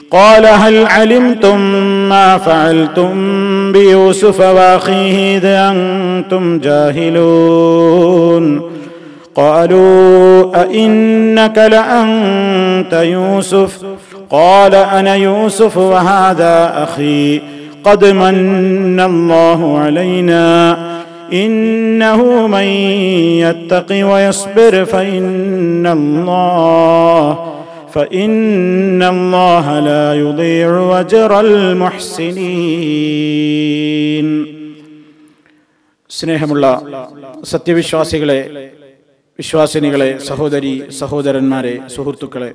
قال هل علمتم ما فعلتم بيوسف وأخيه إذ أنتم جاهلون قالوا أئنك لأنت يوسف قال أنا يوسف وهذا أخي قد من الله علينا إنه من يتق ويصبر فإن الله لا يضيع أجر المحسنين. സ്നേഹമുള്ള സത്യവിശ്വാസികളെ, വിശ്വാസിനികളെ, സഹോദരി സഹോദരന്മാരെ, സുഹൃത്തുക്കളെ,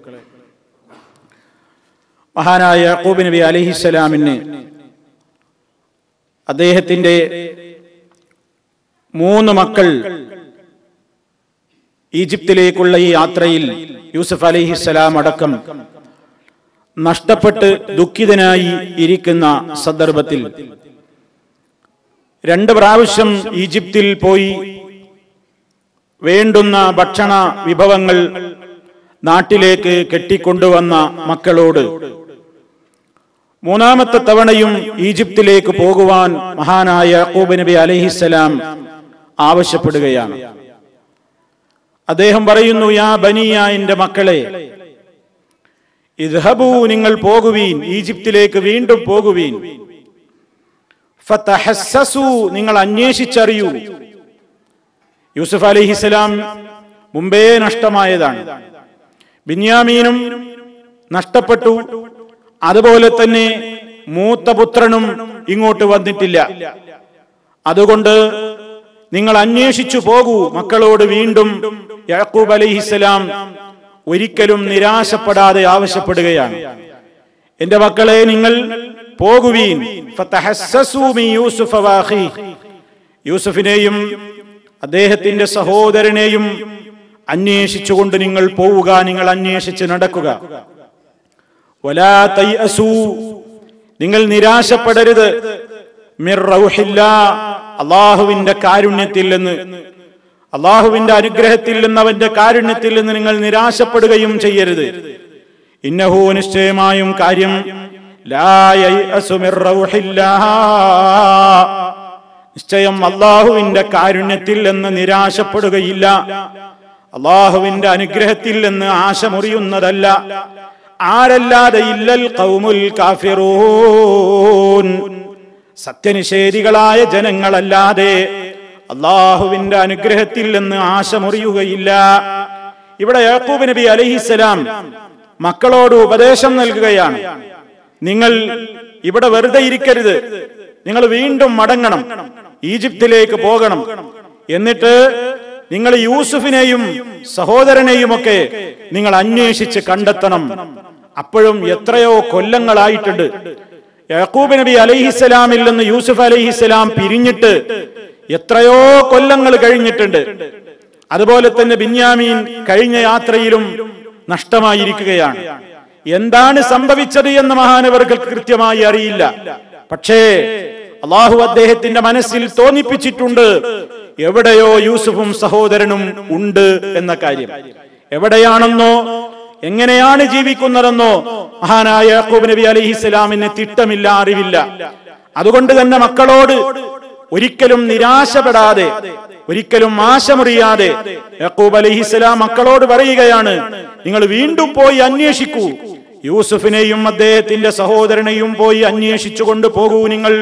മഹാനായ യാക്കൂബ് നബി അലൈഹിസ്സലാമിന് അദ്ദേഹത്തിന്റെ 3 മക്കൾ ഈജിപ്തിലേക്കുള്ള ഈ യാത്രയിൽ യൂസുഫ് അലൈഹിസ്സലാം അടക്കം നഷ്ടപ്പെട്ട് ദുഃഖിതനായി ഇരിക്കുന്ന സന്ദർഭത്തിൽ 2 പ്രാവശ്യം ഈജിപ്തിൽ പോയി വേണ്ടുന്ന ഭക്ഷണ വിഭവങ്ങൾ നാട്ടിലേക്ക് കെട്ടിക്കൊണ്ടുവന്ന മക്കളോട് 3ാമത്തെ തവണയും ഈജിപ്തിലേക്ക് പോകുവാൻ മഹാനായ യാക്കൂബ് നബി അലൈഹിസ്സലാം ആവശ്യപ്പെടുകയാണ്. അദ്ദേഹം പറയുന്നു, യാ ബനിയ, എന്റെ മക്കളെ, ഇദ്ഹബൂ, നിങ്ങൾ പോകുവീൻ, ഈജിപ്തിലേക്ക് വീണ്ടും പോകുവീൻ. ഫതഹസ്സസൂ, നിങ്ങൾ അന്വേഷിച്ചറിയൂ. യൂസുഫ് അലൈഹിസ്സലാം മുമ്പേ നഷ്ടമായതാണ്. ബിന്യാമീനും നഷ്ടപ്പെട്ടു. അതുപോലെ തന്നെ മൂത്ത പുത്രനും ഇങ്ങോട്ട് വന്നിട്ടില്ല. അതുകൊണ്ട് നിങ്ങൾ അന്വേഷിച്ചു പോകൂ, മക്കളോട് വീണ്ടും യാക്കൂബ് അലൈഹിസ്സലാം ഒരിക്കലും നിരാശപ്പെടാതെ ആവശ്യപ്പെടുകയാണ്. എന്റെ മക്കളെ, നിങ്ങൾ പോകുവീൻ. ഫതഹസ്സസൂ മിൻ യൂസുഫ വഅഖീഹി, യൂസുഫിനെയും അദ്ദേഹത്തിന്റെ സഹോദരനെയും അന്വേഷിച്ചുകൊണ്ട് നിങ്ങൾ പോവുക, നിങ്ങൾ അന്വേഷിച്ച് നടക്കുക. വലാ തയഅസൂ, നിങ്ങൾ നിരാശപ്പെടരുത്. മിർ റൗഹില്ലാഹ്, അല്ലാഹുവിന്റെ കാരുണ്യത്തിൽ നിന്ന്, അല്ലാഹുവിന്റെ അനുഗ്രഹത്തിൽ നിന്ന്, അവന്റെ കാരുണ്യത്തിൽ നിന്ന് നിങ്ങൾ നിരാശപ്പെടുകയും ചെയ്യരുത്. ഇന്നഹു, നിശ്ചയമായും കാര്യം, ലാ യയഅസു മിർ റൗഹില്ലാഹ്, നിശ്ചയം അല്ലാഹുവിന്റെ കാരുണ്യത്തിൽ നിന്ന് നിരാശപ്പെടുകയില്ല, അല്ലാഹുവിന്റെ അനുഗ്രഹത്തിൽ നിന്ന് ആശ മുറിയുന്നതല്ല ആരല്ലാതെ, ഇല്ലൽ ഖൗമുൽ കാഫിറൂൻ, സത്യനിഷേധികളായ ജനങ്ങളല്ലാതെ അല്ലാഹുവിന്റെ അനുഗ്രഹത്തിൽ നിന്ന് ആശ മുറിയുകയില്ല. ഇവിടെ യാക്കൂബ് നബി അലൈഹിസ്സലാം മക്കളോട് ഉപദേശം നൽകുകയാണ്. നിങ്ങൾ ഇവിടെ വെറുതെ ഇരിക്കരുത്, നിങ്ങൾ വീണ്ടും മടങ്ങണം, ഈജിപ്തിലേക്ക് പോകണം. എന്നിട്ട് നിങ്ങൾ യൂസുഫിനെയും സഹോദരനെയും ഒക്കെ നിങ്ങൾ അന്വേഷിച്ച് കണ്ടെത്തണം. അപ്പോഴും എത്രയോ കൊല്ലങ്ങളായിട്ടുണ്ട്. യാക്കൂബ് നബി അലൈഹിസ്സലാമിൽ നിന്ന് യൂസുഫ് അലൈഹിസ്സലാം പിരിഞ്ഞിട്ട് എത്രയോ കൊല്ലങ്ങൾ കഴിഞ്ഞിട്ടുണ്ട്. അതുപോലെ തന്നെ ബിന്യാമീൻ കഴിഞ്ഞ യാത്രയിലും നഷ്ടമായിരിക്കുകയാണ്. എന്താണ് സംഭവിച്ചത് എന്ന് മഹാനവർക്ക് കൃത്യമായി അറിയില്ല. പക്ഷേ അള്ളാഹു അദ്ദേഹത്തിന്റെ മനസ്സിൽ തോന്നിപ്പിച്ചിട്ടുണ്ട്, എവിടെയോ യൂസുഫും സഹോദരനും ഉണ്ട് എന്ന കാര്യം. എവിടെയാണെന്നോ എങ്ങനെയാണ് ജീവിക്കുന്നതെന്നോ മഹാനായ യാക്കൂബ് നബി അലൈഹിസ്സലാമിന് തിട്ടമില്ല, അറിവില്ല. അതുകൊണ്ട് തന്നെ മക്കളോട് ഒരിക്കലും നിരാശപ്പെടാതെ, ഒരിക്കലും ആശമുറിയാതെ യാക്കൂബ് അലൈഹിസ്സലാം മക്കളോട് പറയുകയാണ്, നിങ്ങൾ വീണ്ടും പോയി അന്വേഷിക്കൂ, യൂസുഫിനെയും അദ്ദേഹത്തിന്റെ സഹോദരനെയും പോയി അന്വേഷിച്ചുകൊണ്ട് പോകൂ നിങ്ങൾ.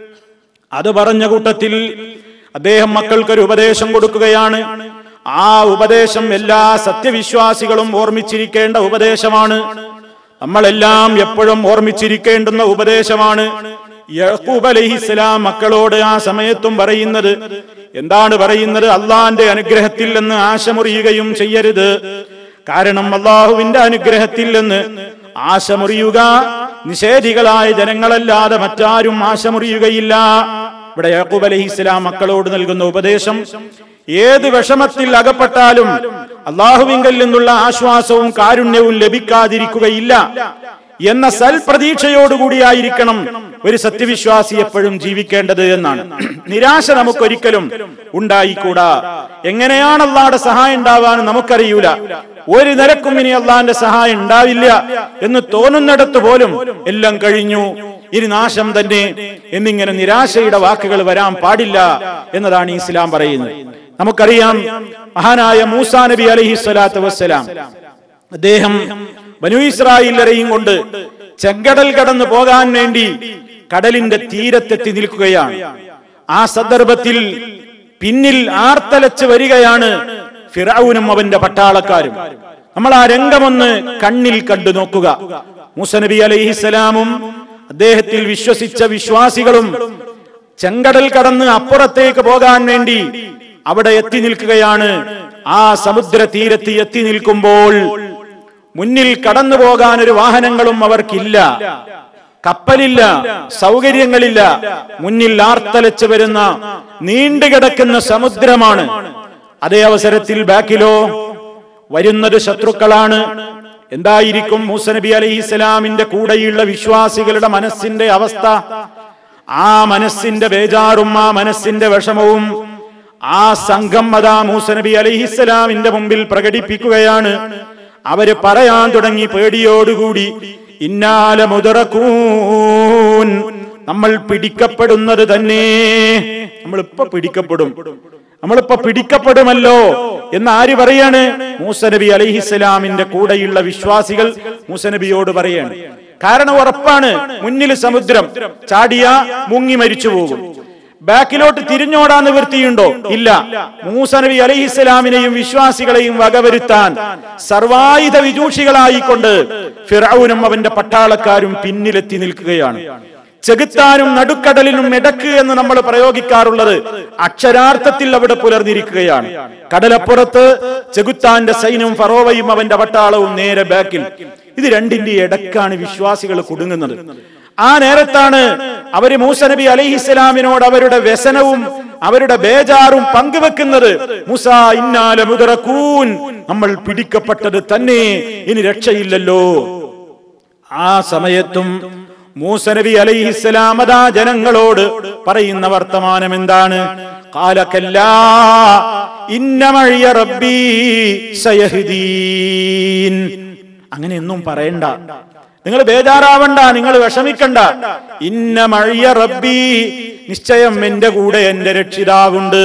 അത് പറഞ്ഞ കൂട്ടത്തിൽ അദ്ദേഹം മക്കൾക്കൊരു ഉപദേശം കൊടുക്കുകയാണ്. ആ ഉപദേശം എല്ലാ സത്യവിശ്വാസികളും ഓർമ്മിച്ചിരിക്കേണ്ട ഉപദേശമാണ്. നമ്മളെല്ലാം എപ്പോഴും ഓർമ്മിച്ചിരിക്കേണ്ടുന്ന ഉപദേശമാണ്. യാക്കൂബ് അലൈഹിസ്സലാം മക്കളോട് ആ സമയത്തും പറയുന്നത് എന്താണ് പറയുന്നത്? അള്ളാന്റെ അനുഗ്രഹത്തിൽ നിന്ന് ആശമുറിയുകയും ചെയ്യരുത്. കാരണം അള്ളാഹുവിന്റെ അനുഗ്രഹത്തിൽ നിന്ന് ആശമുറിയുക നിഷേധികളായ ജനങ്ങളല്ലാതെ മറ്റാരും ആശമുറിയുകയില്ല. ഇവിടെ യാക്കൂബ് അലൈഹിസ്സലാം മക്കളോട് നൽകുന്ന ഉപദേശം, ഏത് വിഷമത്തിൽ അകപ്പെട്ടാലും അള്ളാഹുവിങ്കൽ നിന്നുള്ള ആശ്വാസവും കാരുണ്യവും ലഭിക്കാതിരിക്കുകയില്ല എന്ന സൽപ്രതീക്ഷയോടുകൂടിയായിരിക്കണം ഒരു സത്യവിശ്വാസി എപ്പോഴും ജീവിക്കേണ്ടത് എന്നാണ്. നിരാശ നമുക്കൊരിക്കലും ഉണ്ടായിക്കൂടാ. എങ്ങനെയാണ് അള്ളാഹുടെ സഹായം ഉണ്ടാവാൻ നമുക്കറിയൂല. ഒരു നിലക്കും ഇനി അള്ളാന്റെ സഹായം ഉണ്ടാവില്ല എന്ന് തോന്നുന്നിടത്ത് പോലും എല്ലാം കഴിഞ്ഞു, ഇനി നാശം തന്നെ എന്നിങ്ങനെ നിരാശയുടെ വാക്കുകൾ വരാൻ പാടില്ല എന്നതാണ് ഇസ്ലാം പറയുന്നത്. നമുക്കറിയാം, മഹാനായ മൂസാ നബി അലൈഹി സ്വലാത്തു വസ്സലാം അദ്ദേഹം ബനൂ ഇസ്രായേലരെയും കൊണ്ട് ചെങ്കടൽ കടന്നു പോകാൻ വേണ്ടി കടലിന്റെ തീരത്തെത്തി നിൽക്കുകയാണ്. ആ സന്ദർഭത്തിൽ പിന്നിൽ ആർത്തലച്ച് വരികയാണ് ഫിറഔനും അവന്റെ പട്ടാളക്കാരും. നമ്മൾ ആ രംഗമൊന്ന് കണ്ണിൽ കണ്ടു നോക്കുക. മൂസാ നബി അലൈഹിസ്സലാമും അദ്ദേഹത്തിൽ വിശ്വസിച്ച വിശ്വാസികളും ചെങ്കടൽ കടന്ന് അപ്പുറത്തേക്ക് പോകാൻ വേണ്ടി അവിടെ എത്തി നിൽക്കുകയാണ്. ആ സമുദ്ര തീരത്ത് എത്തി നിൽക്കുമ്പോൾ മുന്നിൽ കടന്നു പോകാൻ ഒരു വാഹനങ്ങളും അവർക്കില്ല, കപ്പലില്ല, സൗകര്യങ്ങളില്ല. മുന്നിൽ ആർത്തലച്ച് വരുന്ന നീണ്ടുകിടക്കുന്ന സമുദ്രമാണ്. അതേ അവസരത്തിൽ ബാക്കിലോ വരുന്നത് ശത്രുക്കളാണ്. എന്തായിരിക്കും മൂസാ നബി അലൈഹിസ്സലാമിന്റെ കൂടെയുള്ള വിശ്വാസികളുടെ മനസ്സിന്റെ അവസ്ഥ? ആ മനസ്സിന്റെ ബേജാറും ആ മനസ്സിന്റെ വിഷമവും ആ സംഘം അതാ മൂസാ നബി അലൈഹിസ്സലാമിന്റെ മുമ്പിൽ പ്രകടിപ്പിക്കുകയാണ്. അവര് പറയാൻ തുടങ്ങി പേടിയോടുകൂടി, ഇന്നാല മുദറകൂൻ, നമ്മൾ പിടിക്കപ്പെടുന്നത് തന്നെ, നമ്മളിപ്പോ പിടിക്കപ്പെടുമല്ലോ എന്ന് ആര് പറയാണ്? മൂസാ നബി അലൈഹിസ്സലാമിന്റെ കൂടെയുള്ള വിശ്വാസികൾ മൂസാ നബിയോട് പറയാണ്. കാരണം ഉറപ്പാണ്, മുന്നിൽ സമുദ്രം, ചാടിയ മുങ്ങി മരിച്ചു പോകും. ബാക്കിലോട്ട് തിരിഞ്ഞോടാൻ നിവൃത്തിയുണ്ടോ? ഇല്ല. മൂസാ നബി അലൈഹിസ്സലാമിനെയും വിശ്വാസികളെയും വകവരുത്താൻ സർവായുധ വിദൂഷികളായിക്കൊണ്ട് ഫിറഔനും അവന്റെ പട്ടാളക്കാരും പിന്നിലെത്തി നിൽക്കുകയാണ്. ചെകുത്താനും നടുക്കടലിനും ഇടക്ക് എന്ന് നമ്മൾ പ്രയോഗിക്കാറുള്ളത് അക്ഷരാർത്ഥത്തിൽ അവിടെ പുലർന്നിരിക്കുകയാണ്. കടലപ്പുറത്ത് ചെകുത്താന്റെ സൈന്യവും ഫറോവയും അവന്റെ പട്ടാളവും നേരെ ബാക്കിൽ. ഇത് രണ്ടിന്റെ ഇടക്കാണ് വിശ്വാസികൾ കുടുങ്ങുന്നത്. ആ നേരത്താണ് അവര് മൂസാ നബി അലൈഹിസ്സലാമിനോട് അവരുടെ വ്യസനവും അവരുടെ ബേജാറും പങ്കുവെക്കുന്നത്. മൂസാ ഇന്നാല മുദറകൂൻ, നമ്മൾ പിടിക്കപ്പെട്ടത് തന്നെ, ഇനി രക്ഷയില്ലല്ലോ. ആ സമയത്തും മൂസാ നബി അലൈഹിസ്സലാം അതാ ജനങ്ങളോട് പറയുന്ന വർത്തമാനം എന്താണ്? ഖാല കല്ലാ ഇന്ന മഅിയ റബ്ബീ സയഹ്ദീൻ. അങ്ങനെയൊന്നും പറയണ്ട, നിങ്ങൾ ബേജാറാവണ്ട, നിങ്ങൾ വിഷമിക്കണ്ട. ഇന്ന മഅിയ റബ്ബീ, നിശ്ചയം എന്റെ കൂടെ എന്റെ രക്ഷിതാവുണ്ട്.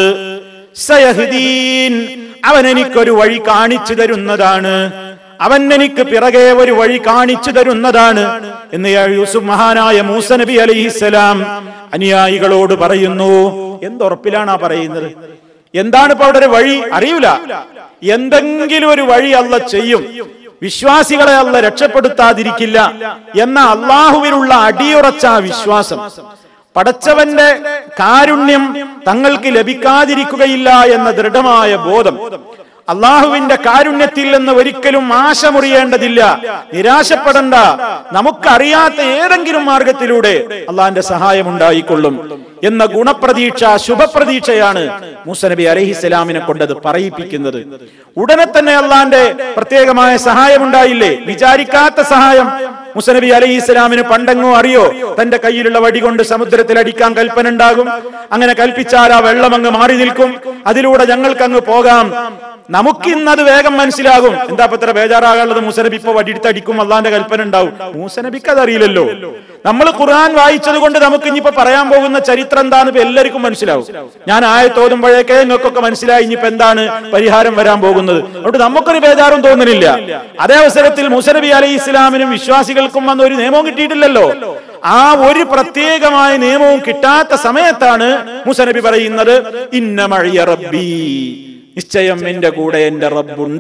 സയഹ്ദീൻ, അവൻ എനിക്കൊരു വഴി കാണിച്ചു തരുന്നതാണ്, അവൻ എനിക്ക് പിറകെ ഒരു വഴി കാണിച്ചു തരുന്നതാണ് എന്ന് യൂസുഫ് മഹാനായ മൂസാ നബി അലൈഹിസ്സലാം അനുയായികളോട് പറയുന്നു. എന്തുറപ്പിലാണ് ആ പറയുന്നത്? എന്താണ് ഇപ്പൊ അവിടെ ഒരു വഴി? അറിയൂല. എന്തെങ്കിലും ഒരു വഴി അല്ലാഹ് ചെയ്യും. വിശ്വാസികളെ അല്ലാഹ് രക്ഷപ്പെടുത്താതിരിക്കില്ല എന്ന അള്ളാഹുവിലുള്ള അടിയുറച്ച വിശ്വാസം, പടച്ചവന്റെ കാരുണ്യം തങ്ങൾക്ക് ലഭിക്കാതിരിക്കുകയില്ല എന്ന ദൃഢമായ ബോധം, അള്ളാഹുവിന്റെ കാരുണ്യത്തിൽ നിന്ന് ഒരിക്കലും ആശ മുറിയേണ്ടതില്ല, നിരാശപ്പെടണ്ട. നമുക്കറിയാത്ത ഏതെങ്കിലും മാർഗത്തിലൂടെ അള്ളാഹിന്റെ സഹായം ഉണ്ടായിക്കൊള്ളും എന്ന ഗുണപ്രതീക്ഷ, ശുഭപ്രതീക്ഷയാണ് മൂസാ നബി അലൈഹിസ്സലാമിനെ കൊണ്ടത് പറയിപ്പിക്കുന്നത്. ഉടനെ തന്നെ അള്ളാഹിന്റെ പ്രത്യേകമായ സഹായം ഉണ്ടായില്ലേ? വിചാരിക്കാത്ത സഹായം. മൂസാ നബി അലൈഹിസ്സലാമിന് പണ്ടെങ്ങോ അറിയോ തന്റെ കയ്യിലുള്ള വടി കൊണ്ട് സമുദ്രത്തിൽ അടിക്കാൻ കൽപ്പന ഉണ്ടാകും. അങ്ങനെ കൽപ്പിച്ചാൽ ആ വെള്ളം അങ്ങ് മാറി നിൽക്കും, അതിലൂടെ ഞങ്ങൾക്ക് അങ്ങ് പോകാം. നമുക്കിന്നത് വേഗം മനസ്സിലാകും. എന്താ പത്ര ബേജാറാകാനുള്ളത്? മൂസാ നബി ഇപ്പൊ വടിയെടുത്തടിക്കും, അള്ളാന്റെ കൽപ്പന ഉണ്ടാവും. മൂസാ നബിക്ക് അതറിയില്ലല്ലോ. നമ്മൾ ഖുർആൻ വായിച്ചത് കൊണ്ട് നമുക്ക് ഇനിയിപ്പോ പറയാൻ പോകുന്ന ചരിത്രം എന്താന്ന് ഇപ്പൊ എല്ലാവർക്കും മനസ്സിലാവും. ഞാൻ ആയത്ത് ഓതുമ്പോഴേക്കേ നിങ്ങൾക്കൊക്കെ മനസ്സിലായി ഇനിയിപ്പോ എന്താണ് പരിഹാരം വരാൻ പോകുന്നത്. അതുകൊണ്ട് നമുക്കൊരു ബേജാറും തോന്നുന്നില്ല. അതേ അവസരത്തിൽ മൂസാ നബി അലൈഹി ഇസ്ലാമിനും വിശ്വാസികൾക്കും വന്ന ഒരു നിയമവും കിട്ടിയിട്ടില്ലല്ലോ. ആ ഒരു പ്രത്യേകമായ നിയമവും കിട്ടാത്ത സമയത്താണ് മൂസാ നബി പറയുന്നത്, ഇന്ന മഅിയ റബ്ബീ, നിശ്ചയം എന്റെ കൂടെ എന്റെ റബ്ബുണ്ട്.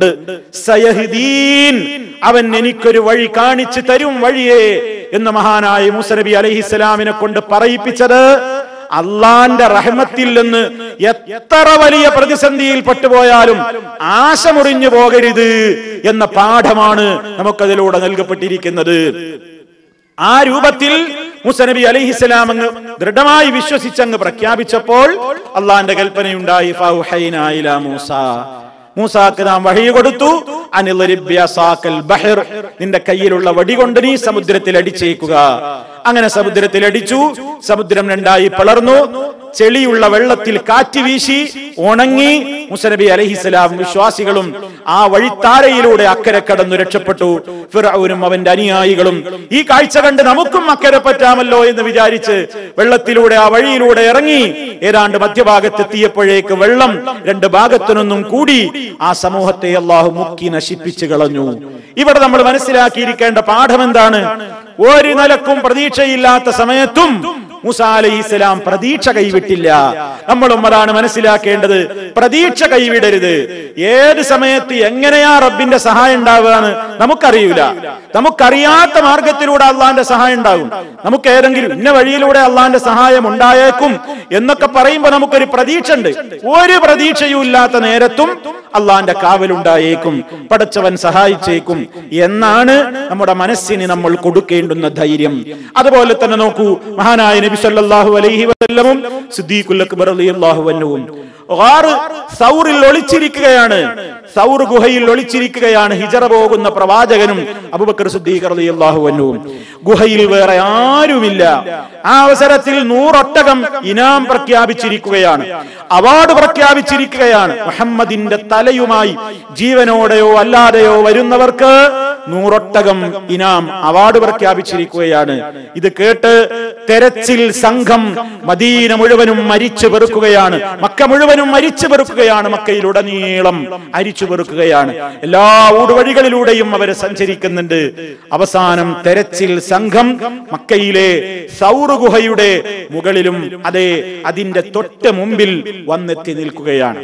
സയഹ്ദീൻ, അവൻ എനിക്കൊരു വഴി കാണിച്ചു തരും, വഴിയേ എന്ന് മഹാനായ മൂസാ നബി അലൈഹിസ്സലാമിനെ കൊണ്ട് പറയിപ്പിച്ചത് അള്ളാന്റെ റഹ്മത്തിൽ നിന്ന് എത്ര വലിയ പ്രതിസന്ധിയിൽ പെട്ടുപോയാലും ആശ മുറിഞ്ഞു പോകരുത് എന്ന പാഠമാണ് നമുക്കതിലൂടെ നൽകപ്പെട്ടിരിക്കുന്നത്. ആ രൂപത്തിൽ മൂസാ നബി അലൈഹിസ്സലാം അങ്ങ് ദൃഢമായി വിശ്വസിച്ചങ്ങ് പ്രഖ്യാപിച്ചപ്പോൾ അള്ളാന്റെ കൽപ്പനയുണ്ടായി. ഫൗഹൈനാ ഇലാ മൂസാ, മൂസാക്ക് നാം വഹി കൊടുത്തു, അനിളിബ് ബിഅസാക്കൽ ബഹർ, നിന്റെ കയ്യിലുള്ള വടി കൊണ്ട് നീ സമുദ്രത്തിൽ അടിച്ചേക്കുക. അങ്ങനെ സമുദ്രത്തിൽ അടിച്ചു. സമുദ്രം രണ്ടായി പിളർന്നു. ചെളിയുള്ള വെള്ളത്തിൽ കാറ്റ് വീശി ഉണങ്ങി മൂസ നബി അലൈഹിസ്സലാം വിശ്വാസികളും ആ വഴിത്താരയിലൂടെ അക്കരെ കടന്നു രക്ഷപ്പെട്ടു. ഫിർഔനും അവന്റെ അനുയായികളും ഈ കാഴ്ച കണ്ട് നമുക്കും അക്കരെ പറ്റാമല്ലോ എന്ന് വിചാരിച്ച് വെള്ളത്തിലൂടെ ആ വഴിയിലൂടെ ഇറങ്ങി ഏതാണ്ട് മധ്യഭാഗത്തെത്തിയപ്പോഴേക്ക് വെള്ളം രണ്ട് ഭാഗത്തുനിന്നും കൂടി ആ സമൂഹത്തെ അല്ലാഹു മുക്കി നശിപ്പിച്ചു കളഞ്ഞു. ഇവിടെ നമ്മൾ മനസ്സിലാക്കിയിരിക്കേണ്ട പാഠം എന്താണ്? ഒരു നിലക്കും പ്രതീക്ഷയില്ലാത്ത സമയത്തും മൂസ അലൈഹിസ്സലാം പ്രതീക്ഷ കൈവിട്ടില്ല. നമ്മളും അതാണ് മനസ്സിലാക്കേണ്ടത്. പ്രതീക്ഷ കൈവിടരുത്. ഏത് സമയത്ത് എങ്ങനെയാ റബ്ബിന്റെ സഹായം ഉണ്ടാവുകയെന്ന് നമുക്കറിയില്ല. നമുക്കറിയാത്ത മാർഗത്തിലൂടെ അള്ളാന്റെ സഹായം ഉണ്ടാകും. നമുക്ക് ഏതെങ്കിലും ഇന്ന വഴിയിലൂടെ അള്ളാന്റെ സഹായം ഉണ്ടായേക്കും എന്നൊക്കെ പറയുമ്പോൾ നമുക്കൊരു പ്രതീക്ഷ ഉണ്ട്. ഒരു പ്രതീക്ഷയും ഇല്ലാത്ത നേരത്തും അള്ളാന്റെ കാവലുണ്ടായേക്കും, പടച്ചവൻ സഹായിച്ചേക്കും എന്നാണ് നമ്മുടെ മനസ്സിന് നമ്മൾ കൊടുക്കേണ്ടുന്ന ധൈര്യം. അതുപോലെ തന്നെ നോക്കൂ, മഹാനായ നബി സല്ലല്ലാഹു അലൈഹി വസല്ലമും സിദ്ദീഖുൽ അക്ബർ റളിയല്ലാഹു അൻഹുവും സൗറിൽ ഒളിച്ചിരിക്കുകയാണ്. സൗർ ഗുഹയിൽ ഒളിച്ചിരിക്കുകയാണ് ഹിജറ പോകുന്ന പ്രവാചകനും അബൂബക്കർ സിദ്ദീഖ് റളിയല്ലാഹു അൻഹുവും. ഗുഹയിൽ വേറെ ആരുമില്ല. ആ അവസരത്തിൽ 100 ഒട്ടകം ഇനാം പ്രഖ്യാപിച്ചിരിക്കുകയാണ്, അവാർഡ് പ്രഖ്യാപിച്ചിരിക്കുകയാണ്. മുഹമ്മദിന്റെ തലയുമായി ജീവനോടെയോ അല്ലാതെയോ വരുന്നവർക്ക് 100 ഒട്ടകം ഇനാം അവാർഡ് പ്രഖ്യാപിച്ചിരിക്കുകയാണ്. ഇത് കേട്ട് തെരച്ചിൽ സംഘം മദീന മുഴുവനും മരിച്ചു പെറുക്കുകയാണ്, മക്ക മുഴുവനും മരിച്ചു പെറുക്കുകയാണ്, മക്കയിലുടനീളം അരിച്ചു പെറുക്കുകയാണ്. എല്ലാ ഊടുവഴികളിലൂടെയും അവർ സഞ്ചരിക്കുന്നുണ്ട്. അവസാനം തെരച്ചിൽ സംഘം മക്കയിലെ സൗർ ഗുഹയുടെ മുകളിലും അതെ അതിന്റെ തൊട്ട് മുമ്പിൽ വന്നെത്തി നിൽക്കുകയാണ്.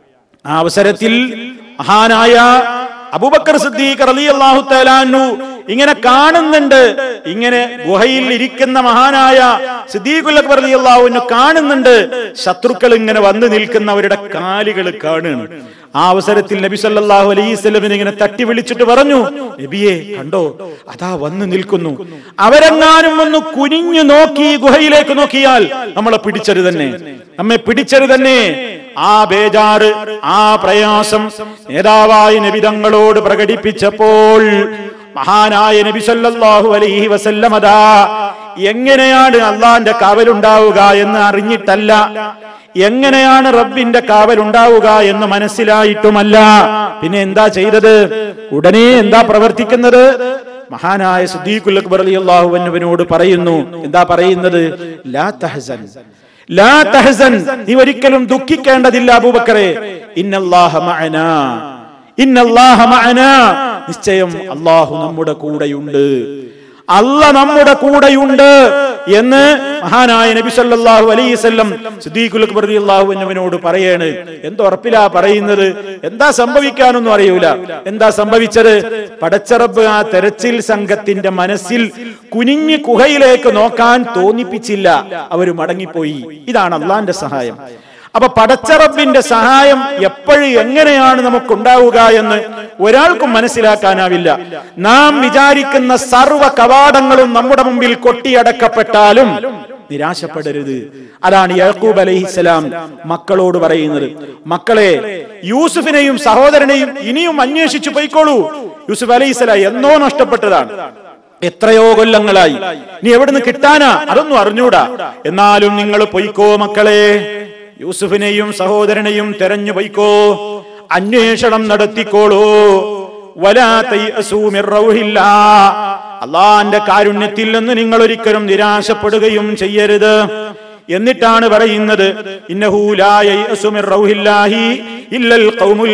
ആ അവസരത്തിൽ മഹാനായ അബൂബക്കർ സിദ്ദീഖ് റളിയല്ലാഹു തആല അൻഹു ഇങ്ങനെ കാണുന്നുണ്ട്. ഇങ്ങനെ ഗുഹയിൽ ഇരിക്കുന്ന മഹാനായ സിദ്ദീഖുൽ അക്ബർ റളിയല്ലാഹു അൻഹു കാണുന്നുണ്ട്. ശത്രുക്കൾ ഇങ്ങനെ വന്നു നിൽക്കുന്നവരുടെ കാലുകൾ കാണുന്നു. ആ അവസരത്തിൽ നബി സല്ലല്ലാഹു അലൈഹി വസല്ലമിനെ ഇങ്ങനെ തട്ടി വിളിച്ചിട്ട് പറഞ്ഞു, നബിയെ കണ്ടോ, അതാ വന്നു നിൽക്കുന്നു. അവരെങ്ങാനും ഒന്ന് കുനിഞ്ഞു നോക്കി ഗുഹയിലേക്ക് നോക്കിയാൽ നമ്മളെ പിടിച്ചത് തന്നെ, നമ്മെ പിടിച്ചത് തന്നെ. ആ ബേജാറ്, ആ പ്രയാസം നേതാവായ നബി തങ്ങളോട് പ്രകടിപ്പിച്ചപ്പോൾ മഹാനായ നബി സല്ലല്ലാഹു അലൈഹി വസല്ലം അതാ എങ്ങനെയാണ് അള്ളാന്റെ കാവലുണ്ടാവുക എന്ന് അറിഞ്ഞിട്ടല്ല, എങ്ങനെയാണ് റബ്ബിന്റെ കാവലുണ്ടാവുക എന്ന് മനസ്സിലായിട്ടുമല്ല, പിന്നെ എന്താ ചെയ്തത്? ഉടനെ എന്താ പ്രവർത്തിക്കുന്നത്? മഹാനായ സിദ്ദീഖുൽ അക്ബർ റളിയല്ലാഹു അൻഹുവിനോട് പറയുന്നു. എന്താ പറയുന്നത്? ലാ തഹ്സൻ, ലാ തഹ്സൻ, നീ ഒരിക്കലും ദുഃഖിക്കേണ്ടതില്ല അബൂബക്കറേ. ഇന്നല്ലാഹ മഅനാ, ഇന്നല്ലാഹ മഅനാ, നിശ്ചയം അല്ലാഹു നമ്മുടെ കൂടെയുണ്ട്, അല്ല നമ്മുടെ കൂടെയുണ്ട് എന്ന് മഹാനായ നബി സല്ലല്ലാഹു അലൈഹി വസല്ലം സിദ്ദീഖുൽ അക്ബർ റളിയല്ലാഹു അൻഹുവിനോട് പറയാണ്. എന്തുറപ്പിലാ പറയുന്നത്? എന്താ സംഭവിക്കാനൊന്നും അറിയൂല. എന്താ സംഭവിച്ചത്? പടച്ച റബ്ബ് ആ തെരച്ചിൽ സംഘത്തിന്റെ മനസ്സിൽ കുനിഞ്ഞ് ഗുഹയിലേക്ക് നോക്കാൻ തോന്നിപ്പിച്ചില്ല. അവര് മടങ്ങിപ്പോയി. ഇതാണ് അള്ളാന്റെ സഹായം. അപ്പൊ പടച്ച റബ്ബിന്റെ സഹായം എപ്പോഴും എങ്ങനെയാണ് നമുക്കുണ്ടാവുക എന്ന് ഒരാൾക്കും മനസ്സിലാക്കാനാവില്ല. നാം വിചാരിക്കുന്ന സർവ്വ കവാടങ്ങളും നമ്മുടെ മുമ്പിൽ കൊട്ടിയടക്കപ്പെട്ടാലും നിരാശപ്പെടരുത്. അതാണ് യാക്കൂബ് അലൈഹിസ്സലാം മക്കളോട് പറയുന്നത്. മക്കളെ, യൂസുഫിനെയും സഹോദരനെയും ഇനിയും അന്വേഷിച്ചു പോയിക്കോളൂ. യൂസുഫ് അലൈഹിസ്സലാം എന്നോ നഷ്ടപ്പെട്ടതാണ്, എത്രയോ കൊല്ലങ്ങളായി. നീ എവിടുന്ന് കിട്ടാനാ? അതൊന്നും അറിഞ്ഞൂടാ. എന്നാലും നിങ്ങൾ പൊയ്ക്കോ മക്കളെ, യൂസുഫിനെയും സഹോദരനെയും തെരഞ്ഞു പോയിക്കോ, അന്വേഷണം നടത്തിക്കോളൂ. വലാ തയഅസൂ മിർ റൗഹില്ലാഹ്, അല്ലാഹുവിന്റെ കാരുണ്യത്തിൽ നിന്ന് നിങ്ങൾ ഒരിക്കലും നിരാശപ്പെടുകയും ചെയ്യരുത്. എന്നിട്ടാണ് പറയുന്നത്, ഇന്നഹു ലാ യയഅസു മിർ റൗഹില്ലാഹി ഇല്ലൽ ഖൗമുൽ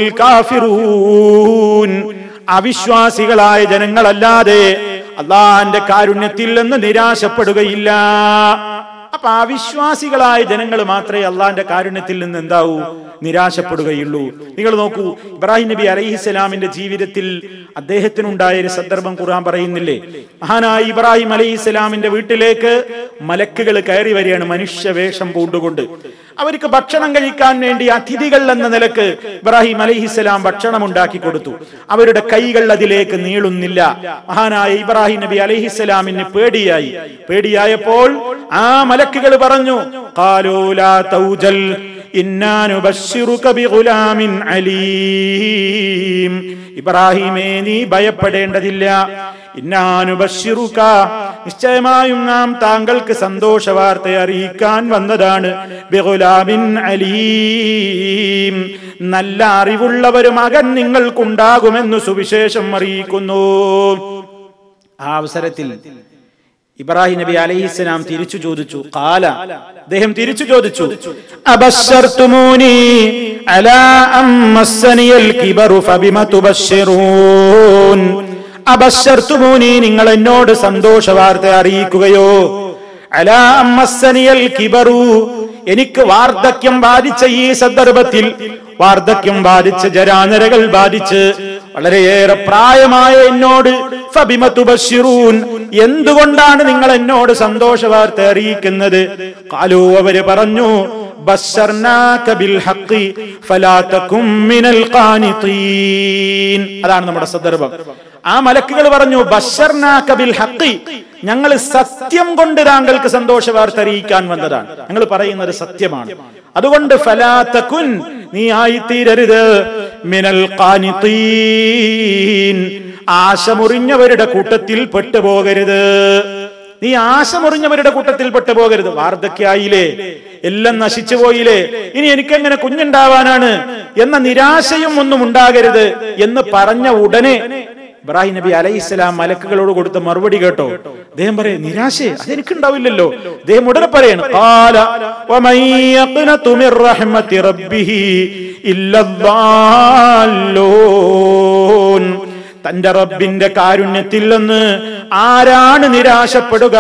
കാഫിറൂൻ, അവിശ്വാസികളായ ജനങ്ങളല്ലാതെ അല്ലാഹുവിന്റെ കാരുണ്യത്തിൽ നിന്ന് നിരാശപ്പെടുകയില്ല. അപ്പൊ അവിശ്വാസികളായ ജനങ്ങൾ മാത്രമേ അള്ളാന്റെ കാരുണ്യത്തിൽ നിന്ന് എന്താവൂ? നിരാശപ്പെടുകയുള്ളൂ. നിങ്ങൾ നോക്കൂ, ഇബ്രാഹിം നബി അലൈഹിസ്സലാമിന്റെ ജീവിതത്തിൽ അദ്ദേഹത്തിനുണ്ടായ ഒരു സന്ദർഭം ഖുർആൻ പറയുന്നില്ലേ? മഹാനായ ഇബ്രാഹിം അലൈഹിസ്സലാമിന്റെ വീട്ടിലേക്ക് മലക്കുകൾ കയറി വരികയാണ് മനുഷ്യവേഷം പൂണ്ടുകൊണ്ട്. അവർക്ക് ഭക്ഷണം കഴിക്കാൻ വേണ്ടി അതിഥികൾ എന്ന നിലക്ക് ഇബ്രാഹിം അലൈഹിസ്സലാം ഭക്ഷണം ഉണ്ടാക്കി കൊടുത്തു. അവരുടെ കൈകൾ അതിലേക്ക് നീളുന്നില്ല. മഹാനായ ഇബ്രാഹിം നബി അലൈഹിസ്സലാമിന് പേടിയായി. പേടിയായപ്പോൾ ആ മലക്കുകൾ പറഞ്ഞു, ഖാലൂ ലാ തൗജൽ ഇന്നാ നുബശ്ശിറുക ബിഗുലാമിൻ അലീം, ഇബ്രാഹിമേ നീ ഭയപ്പെടേണ്ടതില്ല. ഇന്നാ നുബശ്ശിറുക, നിശ്ചയമായും നാം താങ്കൾക്ക് സന്തോഷവാർത്ത അറിയിക്കാൻ വന്നതാണ്. ബിഗുലാമിൻ അലീം, നല്ല അറിവുള്ളവരു മകൻ നിങ്ങൾക്കുണ്ടാകുമെന്ന് സുവിശേഷം അറിയിക്കുന്നു. ആ അവസരത്തിൽ ഇബ്രാഹിം നബി അലൈഹിസ്സലാം തിരിച്ചു ചോദിച്ചു, അദ്ദേഹം തിരിച്ചു ചോദിച്ചു, അബശ്ശർതുമൂനി അലാ അമ്മസ്സനിയൽ കിബറു ഫബിമ തുബശ്ശിറൂൻ. അബശ്ശർതുമൂനി, നിങ്ങൾ എന്നോട് സന്തോഷവാർത്ത അറിയിക്കുകയോ? അലാ അമ്മസ്സനിയൽ കിബറു, എനിക്ക് വാർദ്ധക്യം ബാധിച്ച ഈ സന്ദർഭത്തിൽ, വാർദ്ധക്യം ബാധിച്ച് ജരാനരകൾ ബാധിച്ച് വളരെയേറെ പ്രായമായ എന്നോട് ഫബിമ തുബശ്ശിറൂൻ, എന്തുകൊണ്ടാണ് നിങ്ങൾ എന്നോട് സന്തോഷവാർത്ത അറിയിക്കുന്നത്? ഖാലൂ, അവര് പറഞ്ഞു, ബശ്ശർനാക ബിൽ ഹഖ് ഫലാ തകും മിനൽ ഖാനിതീൻ. അതാണ് നമ്മുടെ സന്ദർഭം. ആ മലക്കുകൾ പറഞ്ഞു, ബശ്ശർനാക ബിൽ ഹഖ്, ഞങ്ങൾ സത്യം കൊണ്ട് താങ്കൾക്ക് സന്തോഷവാർത്ത അറിയിക്കാൻ വന്നതാണ്. ഞങ്ങൾ പറയുന്നത് സത്യമാണ്. അതുകൊണ്ട് ഫലാ തകുൻ, നീ ആയിത്തീരരുത്, മിനൽ ഖാനിതീൻ, ആശമുറിഞ്ഞവരുടെ കൂട്ടത്തിൽ പെട്ടുപോകരുത്. നീ ആശമുറിഞ്ഞവരുടെ കൂട്ടത്തിൽ പെട്ടുപോകരുത്. വാർദ്ധക്യായില്ലേ, എല്ലാം നശിച്ചു പോയില്ലേ, ഇനി എനിക്കെങ്ങനെ കുഞ്ഞുണ്ടാവാനാണ് എന്ന നിരാശയും ഒന്നും ഉണ്ടാകരുത് എന്ന് പറഞ്ഞ ഉടനെ ഇബ്രാഹിം നബി അലൈഹിസ്സലാം മലക്കുകളോട് കൊടുത്ത മറുപടി കേട്ടോ. അദ്ദേഹം പറയും, നിരാശ അതെനിക്കുണ്ടാവില്ലല്ലോ. അദ്ദേഹം ഉടനെ പറയാണ്, ഖാല വമൻ യഖ്നതു മിർ റഹ്മതി റബ്ബിഹി ഇല്ലദ്ദാല്ലൂൻ. തന്റെ റബ്ബിന്റെ കാരുണ്യത്തിൽ നിന്ന് ആരാണ് നിരാശപ്പെടുക?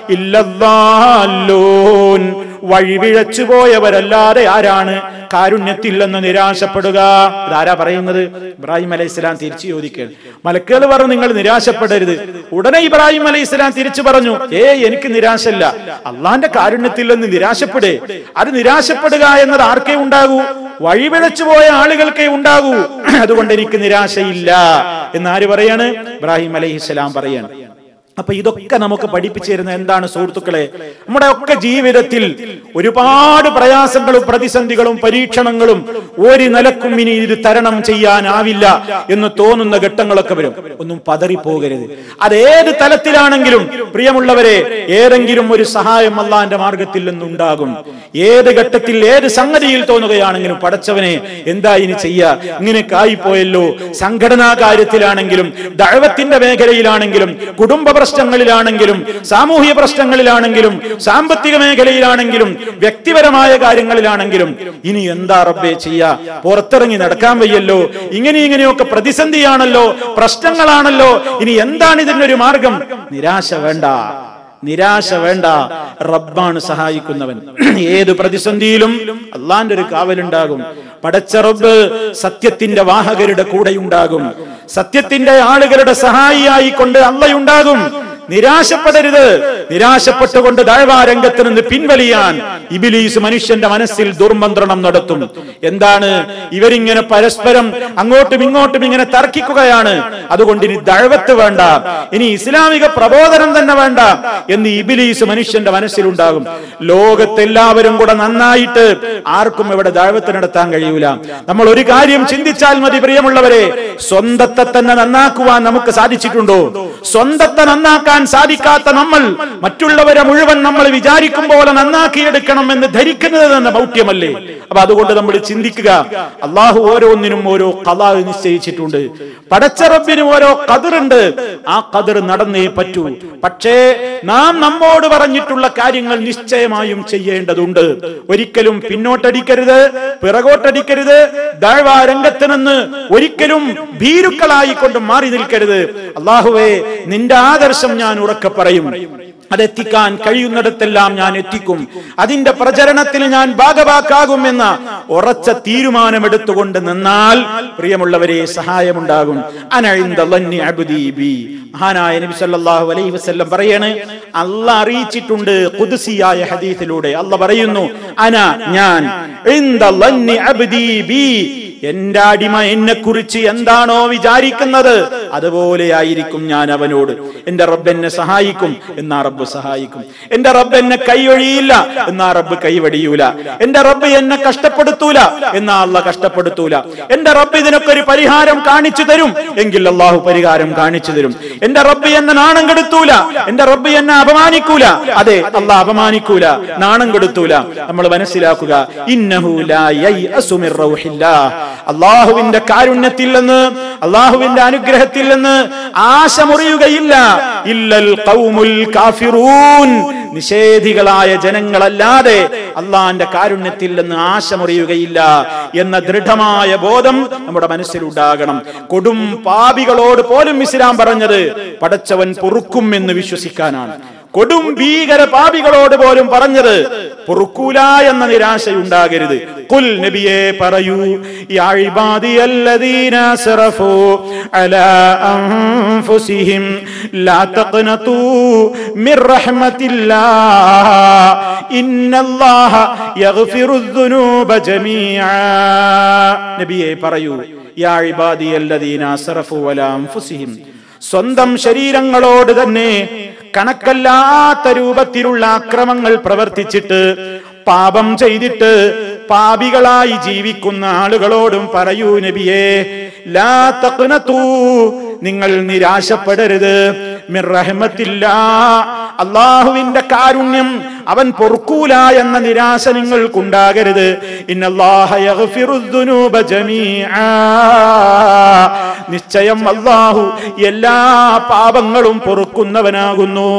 ഇല്ലദ്ദാല്ലൂൻ, വഴിപിഴച്ചു പോയവരല്ലാതെ ആരാണ് കാരുണ്യത്തിൽ നിന്ന് നിരാശപ്പെടുക? ഇതാരാ പറയുന്നത്? ഇബ്രാഹിം അലൈഹിസ്സലാം തിരിച്ചു ചോദിക്കുകയാണ്. മലക്കുകൾ പറഞ്ഞു, നിങ്ങൾ നിരാശപ്പെടരുത്. ഉടനെ ഇബ്രാഹിം അലൈഹിസ്സലാം തിരിച്ചു പറഞ്ഞു, എനിക്ക് നിരാശല്ല, അള്ളാന്റെ കാരുണ്യത്തിൽ നിന്ന് നിരാശപ്പെടേ. അത് നിരാശപ്പെടുക എന്നത് ആർക്കേ ഉണ്ടാകൂ? വഴിപിഴച്ചു പോയ ആളുകൾക്കേ ഉണ്ടാകൂ. അതുകൊണ്ട് എനിക്ക് നിരാശയില്ല എന്നാര് പറയാണ്? ഇബ്രാഹിം അലൈഹിസ്സലാം പറയാണ്. അപ്പൊ ഇതൊക്കെ നമുക്ക് പഠിപ്പിച്ചു തരുന്ന എന്താണ് സുഹൃത്തുക്കളെ? നമ്മുടെ ഒക്കെ ജീവിതത്തിൽ ഒരുപാട് പ്രയാസങ്ങളും പ്രതിസന്ധികളും പരീക്ഷണങ്ങളും ഒരു നിലക്കും ഇനി ഇത് തരണം ചെയ്യാനാവില്ല എന്ന് തോന്നുന്ന ഘട്ടങ്ങളൊക്കെ വരും. ഒന്നും പതറിപ്പോകരുത്. അതേത് തലത്തിലാണെങ്കിലും പ്രിയമുള്ളവരെ, ഏതെങ്കിലും ഒരു സഹായം അള്ളാന്റെ മാർഗത്തിൽ നിന്നുണ്ടാകും. ഏത് ഘട്ടത്തിൽ ഏത് സംഗതിയിൽ തോന്നുകയാണെങ്കിലും, പടച്ചവനെ എന്താ ഇനി ചെയ്യാ, ഇങ്ങനെയൊക്കെ ആയിപ്പോയല്ലോ. സംഘടനാ കാര്യത്തിലാണെങ്കിലും, ദഅവത്തിന്റെ മേഖലയിലാണെങ്കിലും, കുടുംബ പ്രശ്നങ്ങളിലാണെങ്കിലും, സാമൂഹ്യ പ്രശ്നങ്ങളിലാണെങ്കിലും, സാമ്പത്തിക മേഖലയിലാണെങ്കിലും, വ്യക്തിപരമായ കാര്യങ്ങളിലാണെങ്കിലും, ഇനി എന്താ റബ്ബേ ചെയ്യാ, പുറത്തിറങ്ങി നടക്കാൻ വയ്യല്ലോ, ഇങ്ങനെയൊക്കെ പ്രതിസന്ധിയാണല്ലോ, പ്രശ്നങ്ങളാണല്ലോ, ഇനി എന്താണ് ഇതിനൊരു മാർഗം? നിരാശ വേണ്ട, നിരാശ വേണ്ട. റബ്ബാണ് സഹായിക്കുന്നവൻ. ഏത് പ്രതിസന്ധിയിലും അള്ളാന്റെ ഒരു കാവലുണ്ടാകും. പടച്ച റബ്ബ് സത്യത്തിന്റെ വാഹകരുടെ കൂടെയുണ്ടാകും. സത്യത്തിന്റെ ആളുകളുടെ സഹായിയായിക്കൊണ്ട് അള്ളയുണ്ടാകും. നിരാശപ്പെടരുത്. നിരാശപ്പെട്ടുകൊണ്ട് ദഅവാ രംഗത്ത് നിന്ന് പിൻവലിയാൻ ഇബ്ലീസ് മനുഷ്യന്റെ മനസ്സിൽ ദുർമന്ത്രണം നടത്തും. എന്താണ്? ഇവരിങ്ങനെ പരസ്പരം അങ്ങോട്ടും ഇങ്ങോട്ടും ഇങ്ങനെ തർക്കിക്കുകയാണ്, അതുകൊണ്ട് ഇനി ദഅവത്ത് വേണ്ട, ഇനി ഇസ്ലാമിക പ്രബോധനം തന്നെ വേണ്ട എന്ന് ഇബ്ലീസ് മനുഷ്യന്റെ മനസ്സിലുണ്ടാകും. ലോകത്തെല്ലാവരും കൂടെ നന്നായിട്ട് ആർക്കും ഇവിടെ ദഅവത്ത് നടത്താൻ കഴിയൂല. നമ്മൾ ഒരു കാര്യം ചിന്തിച്ചാൽ മതി പ്രിയമുള്ളവരെ, സ്വന്തത്തെ തന്നെ നന്നാക്കുവാൻ നമുക്ക് സാധിച്ചിട്ടുണ്ടോ? സ്വന്തത്തെ നന്നാക്കാൻ സാധിക്കാത്ത നമ്മൾ മറ്റുള്ളവരെ മുഴുവൻ നമ്മൾ വിചാരിക്കും പോലെ നന്നാക്കിയെടുക്കണം എന്ന് ധരിക്കുന്നത് തന്നെ ദൗത്യമല്ലേ? അപ്പൊ അതുകൊണ്ട് നമ്മൾ ചിന്തിക്കുക, അള്ളാഹു ഓരോന്നിനും ഓരോ ഖദാ നിശ്ചയിച്ചിട്ടുണ്ട്. പടച്ച റബ്ബിനും ഓരോ ഖദറുണ്ട്. ആ ഖദർ നടന്നേ പറ്റൂ. പക്ഷേ നാം നമ്മോട് പറഞ്ഞിട്ടുള്ള കാര്യങ്ങൾ നിശ്ചയമായും ചെയ്യേണ്ടതുണ്ട്. ഒരിക്കലും പിന്നോട്ടടിക്കരുത്, പിറകോട്ടടിക്കരുത്. ദഅവാ രംഗത്ത് നിന്ന് ഒരിക്കലും ഭീരുക്കളായിക്കൊണ്ട് മാറി നിൽക്കരുത്. അള്ളാഹുവേ, നിന്റെ ആദർശം ഞാൻ ഉറക്കെ പറയും, അതെത്തിക്കാൻ കഴിയുന്നിടത്തെല്ലാം ഞാൻ എത്തിക്കും, അതിന്റെ പ്രചരണത്തിൽ ഞാൻ ഭാഗവാക്കാകും എന്ന ഉറച്ച തീരുമാനമെടുത്തുകൊണ്ട് നിന്നാൽ പ്രിയമുള്ളവരെ സഹായമുണ്ടാകും. മഹാനായ നബി സല്ലല്ലാഹു അലൈഹി വസല്ലം പറയാണ്, അല്ലാഹ് അറിയിച്ചിട്ടുണ്ട് ഖുദ്സിയായ ഹദീസിലൂടെ. അല്ലാഹ് പറയുന്നു, അന ഞാൻ ഇൻദ ലന്നി അബ്ദി ബി, എന്റെ അടിമ എന്നെ കുറിച്ച് എന്താണോ വിചാരിക്കുന്നത് അതുപോലെയായിരിക്കും ഞാൻ അവനോട്. എന്റെ റബ്ബ് എന്നെ സഹായിക്കും എന്നാ റബ്ബ് സഹായിക്കും. എന്റെ റബ്ബ് എന്നെ കൈവഴിയില്ല എന്നാ റബ്ബ് കൈവടിയൂല. എന്റെ റബ്ബ് എന്നെ കഷ്ടപ്പെടുത്തൂല എന്നാ അള്ളാഹ് കഷ്ടപ്പെടുത്തൂല. എന്റെ റബ്ബ് ഇതിനൊക്കെ ഒരു പരിഹാരം കാണിച്ചു തരും എങ്കിൽ അള്ളാഹു പരിഹാരം കാണിച്ചു തരും. എന്റെ റബ്ബ് എന്നെ നാണം കെടുത്തൂല, എന്റെ റബ്ബ് എന്നെ അപമാനിക്കൂല. അതെ, അള്ളാഹ് അപമാനിക്കൂല, നാണം കെടുത്തൂല. നമ്മൾ മനസ്സിലാക്കുക, ഇന്നഹു ലാ യയഅസു മിർ റൗഹില്ലാഹ്, അള്ളാഹുവിന്റെ കാരുണ്യത്തിൽ നിന്ന്, അള്ളാഹുവിന്റെ അനുഗ്രഹത്തിൽ നിന്ന് ആശ മുറിയുകയില്ല ഇല്ലൽ ഖൗമുൽ കാഫിറൂൻ, നിഷേധികളായ ജനങ്ങളല്ലാതെ അള്ളാന്റെ കാരുണ്യത്തിൽ നിന്ന് ആശ മുറിയുകയില്ല എന്ന ദൃഢമായ ബോധം നമ്മുടെ മനസ്സിലുണ്ടാകണം. കൊടും പാപികളോട് പോലും ഇസ്ലാം പറഞ്ഞത് പടച്ചവൻ പൊറുക്കും എന്ന് വിശ്വസിക്കാനാണ്. കൊടും ഭീകര പാപികളോട് പോലും പറഞ്ഞത് പൊറുക്കൂല എന്ന നിരാശയുണ്ടാകരുത്. ഖുൽ, നബിയെ പറയൂ, യാ ഇബാദിയല്ലദീന അസ്റഫൂ അലാ അൻഫുസിഹിം ലാ തഖ്നതൂ മിർ റഹ്മത്തില്ലാഹ് ഇന്നല്ലാഹ യഗ്ഫിറുദ്ദുനൂബ ജമീഅ. നബിയെ പറയൂ, യാ ഇബാദിയല്ലദീന അസ്റഫൂ അലാ അൻഫുസിഹിം, സ്വന്തം ശരീരങ്ങളോട് തന്നെ കണക്കല്ലാത്ത രൂപത്തിലുള്ള അക്രമങ്ങൾ പ്രവർത്തിച്ചിട്ട് പാപം ചെയ്തിട്ട് പാപികളായി ജീവിക്കുന്ന ആളുകളോടും പറയൂ നബിയേ, ലാ തഖ്നതൂ, നിങ്ങൾ നിരാശപ്പെടരുത്, മിർ റഹ്മത്തില്ലാഹ്, അല്ലാഹുവിന്റെ കാരുണ്യം അവൻ പൊറുക്കൂല എന്ന നിരാശ നിങ്ങൾക്കുണ്ടാകരുത്. ഇന്നല്ലാഹ യഗ്ഫിറുദ്ദുനൂബ ജമീഅ, നിശ്ചയം അല്ലാഹു എല്ലാ പാപങ്ങളും പൊറുക്കുന്നവനാകുന്നു.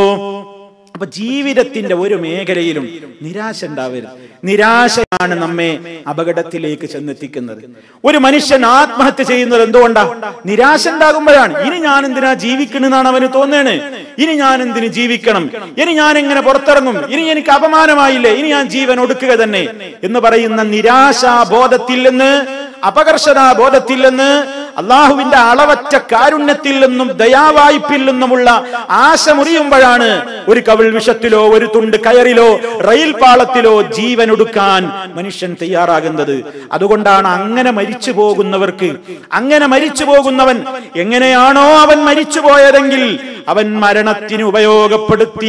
അപ്പൊ ജീവിതത്തിന്റെ ഒരു മേഖലയിലും നിരാശ ഉണ്ടാവരുത്. നിരാശയാണ് നമ്മെ അപകടത്തിലേക്ക് ചെന്നെത്തിക്കുന്നത്. ഒരു മനുഷ്യൻ ആത്മഹത്യ ചെയ്യുന്നത് എന്തുകൊണ്ടാ? നിരാശ ഉണ്ടാകുമ്പോഴാണ്. ഇനി ഞാൻ എന്തിനാ ജീവിക്കണമെന്നാണ് അവന് തോന്നേണ്. ഇനി ഞാൻ എന്തിന് ജീവിക്കണം, ഇനി ഞാൻ എങ്ങനെ പുറത്തിറങ്ങും, ഇനി എനിക്ക് അപമാനമായില്ലേ, ഇനി ഞാൻ ജീവൻ ഒടുക്കുക തന്നെ എന്ന് പറയുന്ന നിരാശാബോധത്തിൽ നിന്ന്, അപകർഷതാബോധത്തിൽ നിന്ന്, അള്ളാഹുവിന്റെ അളവറ്റ കാരുണ്യത്തിൽ നിന്നും ദയാവായ്പിൽ നിന്നുമുള്ള ആശ മുറിയുമ്പോഴാണ് ഒരു കവിൾ വിഷത്തിലോ ഒരു തുണ്ട് കയറിലോ റെയിൽ പാളത്തിലോ ജീവൻ ഒടുക്കാൻ മനുഷ്യൻ തയ്യാറാകുന്നത്. അതുകൊണ്ടാണ് അങ്ങനെ മരിച്ചു പോകുന്നവർക്ക്, അങ്ങനെ മരിച്ചു പോകുന്നവൻ എങ്ങനെയാണോ അവൻ മരിച്ചു പോയതെങ്കിൽ അവൻ മരണത്തിന് ഉപയോഗപ്പെടുത്തിയ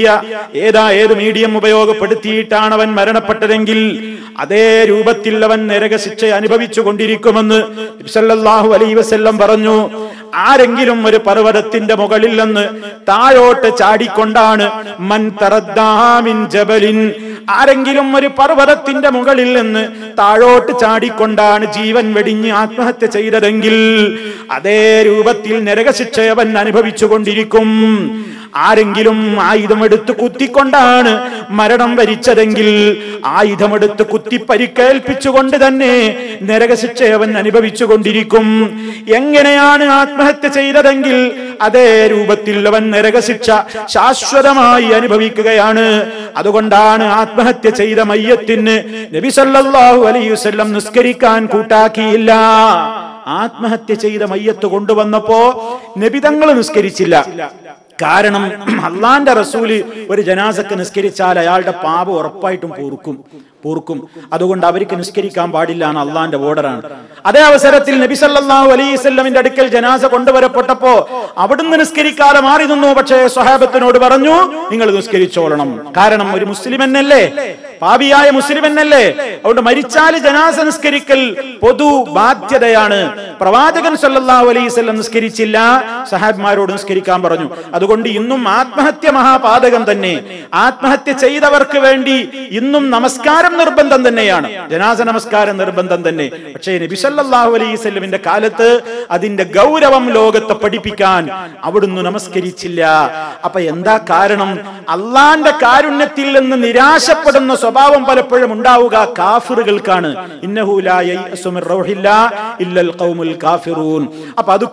ഏത് മീഡിയം ഉപയോഗപ്പെടുത്തിയിട്ടാണ് അവൻ മരണപ്പെട്ടതെങ്കിൽ അതേ രൂപത്തിൽ അവൻ നരകശിക്ഷ അനുഭവിച്ചു കൊണ്ടിരിക്കുമെന്ന് നബി സല്ലല്ലാഹു അലൈഹി വസല്ലം പറഞ്ഞു. ആരെങ്കിലും ഒരു പർവ്വതത്തിന്റെ മുകളിൽ നിന്ന് താഴോട്ട് ചാടിക്കൊണ്ടാണ്, മൻ തറദ്ദാ മിൻ ജബലിൻ, ആരെങ്കിലും ഒരു പർവ്വതത്തിന്റെ മുകളിൽ നിന്ന് താഴോട്ട് ചാടിക്കൊണ്ടാണ് ജീവൻ വെടിഞ്ഞ് ആത്മഹത്യ ചെയ്തതെങ്കിൽ അതേ രൂപത്തിൽ നരകശിക്ഷ അവൻ അനുഭവിച്ചു കൊണ്ടിരിക്കും. ആരെങ്കിലും ആയുധമെടുത്ത് കുത്തിക്കൊണ്ടാണ് മരണം വരിച്ചതെങ്കിൽ ആയുധമെടുത്ത് കുത്തി പരിക്കേൽപ്പിച്ചുകൊണ്ട് തന്നെ നരകശിക്ഷ അവൻ അനുഭവിച്ചു കൊണ്ടിരിക്കും. എങ്ങനെയാണ് ആത്മഹത്യ ചെയ്തതെങ്കിൽ അതേ രൂപത്തിൽ അവൻ നരകശിക്ഷ ശാശ്വതമായി അനുഭവിക്കുകയാണ്. അതുകൊണ്ടാണ് ആത്മഹത്യ ചെയ്ത മയ്യത്തിന് നബി സല്ലല്ലാഹു അലൈഹി വസല്ലം നിസ്കരിക്കാൻ കൂട്ടാക്കിയില്ല. ആത്മഹത്യ ചെയ്ത മയ്യത്ത് കൊണ്ടുവന്നപ്പോ നബി തങ്ങൾ നിസ്കരിച്ചില്ല. കാരണം അള്ളാന്റെ റസൂല് ഒരു ജനാസക്ക് നിസ്കരിച്ചാൽ അയാളുടെ പാപം ഉറപ്പായിട്ടും പൂർക്കും. അതുകൊണ്ട് അവർക്ക് നിസ്കരിക്കാൻ പാടില്ല എന്ന് അള്ളാന്റെ ഓർഡറാണ്. അതേ അവസരത്തിൽ നബി സല്ലല്ലാഹു അലൈഹി വസല്ലമിന്റെ അടുക്കൽ ജനാസ കൊണ്ടുവരപ്പെട്ടപ്പോ അവിടുന്ന് നിസ്കരിക്കാതെ മാറി നിന്നു. പക്ഷേ സ്വഹാബത്തിനോട് പറഞ്ഞു, നിങ്ങൾ നിസ്കരിച്ചോളണം. കാരണം ഒരു മുസ്ലിം എന്നല്ലേ, പാപിയായ മുസ്ലിം എന്നല്ലേ. അതുകൊണ്ട് മരിച്ചാൽ ജനാസ നിസ്കരിക്കൽ പൊതു ബാധ്യതയാണ്. പ്രവാചകൻ സല്ലല്ലാഹു അലൈഹി വസല്ലം നിസ്കരിച്ചില്ല, സഹാബിമാരോട് നിസ്കരിക്കാൻ പറഞ്ഞു. അതുകൊണ്ട് ഇന്നും ആത്മഹത്യ മഹാപാതകം തന്നെ. ആത്മഹത്യ ചെയ്തവർക്ക് വേണ്ടി ഇന്നും നമസ്കാരം നിർബന്ധം തന്നെയാണ്, ജനാസ നമസ്കാരം നിർബന്ധം തന്നെ. പക്ഷേ നബി സല്ലല്ലാഹു അലൈഹി വസല്ലമിന്റെ കാലത്ത് അതിന്റെ ഗൗരവം ലോകത്തെ പഠിപ്പിക്കാൻ അവിടുന്ന് നമസ്കരിച്ചില്ല. അപ്പൊ എന്താ കാരണം? അള്ളാന്റെ കാരുണ്യത്തിൽ നിന്ന് നിരാശപ്പെടുന്ന സ്വഭാവം പലപ്പോഴും ഉണ്ടാവുക കാഫിറുകൾക്കാണ്. ഇന്നഹു ലാ യയഅസു മിർ റൗഹില്ലാഹ് ഇല്ലൽ ഖൗമുൽ കാഫിറൂൻ. അപ്പൊ അത്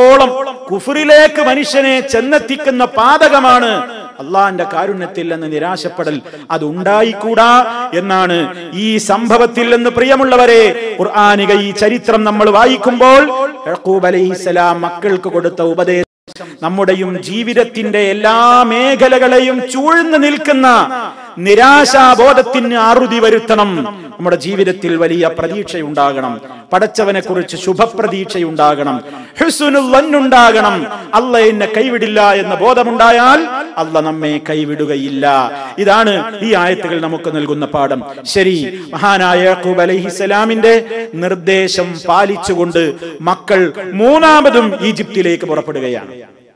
കുഫറിലേക്ക് മനുഷ്യനെ ചെന്നെത്തിക്കുന്ന പാതകമാണ്. അള്ളാന്റെ കാരുണ്യത്തിൽ നിന്ന് നിരാശപ്പെടൽ അത് ഉണ്ടായിക്കൂടാ എന്നാണ് ഈ സംഭവത്തിൽ നിന്ന്. പ്രിയമുള്ളവരെ, ഖുർആനിക ഈ ചരിത്രം നമ്മൾ വായിക്കുമ്പോൾ യഅ്ഖൂബ് അലൈഹിസ്സലാം മക്കൾക്ക് കൊടുത്ത ഉപദേശം നമ്മുടെയും ജീവിതത്തിന്റെ എല്ലാ മേഖലകളെയും ചൂഴ്ന്നു നിൽക്കുന്ന നിരാശാബോധത്തിന് അറുതി വരുത്തണം. നമ്മുടെ ജീവിതത്തിൽ വലിയ പ്രതീക്ഷയുണ്ടാകണം, പടച്ചവനെ കുറിച്ച് ശുഭപ്രതീക്ഷയുണ്ടാകണം, ഹുസ്നുൽ വന്നുണ്ടാകണം. അല്ല എന്നെ കൈവിടില്ല എന്ന ബോധമുണ്ടായാൽ അല്ല നമ്മെ കൈവിടുകയില്ല. ഇതാണ് ഈ ആയത്തുകൾ നമുക്ക് നൽകുന്ന പാഠം. ശരി, മഹാനായ യാക്കൂബ് അലൈഹിസ്സലാമിന്റെ നിർദ്ദേശം പാലിച്ചുകൊണ്ട് മക്കൾ മൂന്നാമതും ഈജിപ്തിലേക്ക് പുറപ്പെടുകയാണ്.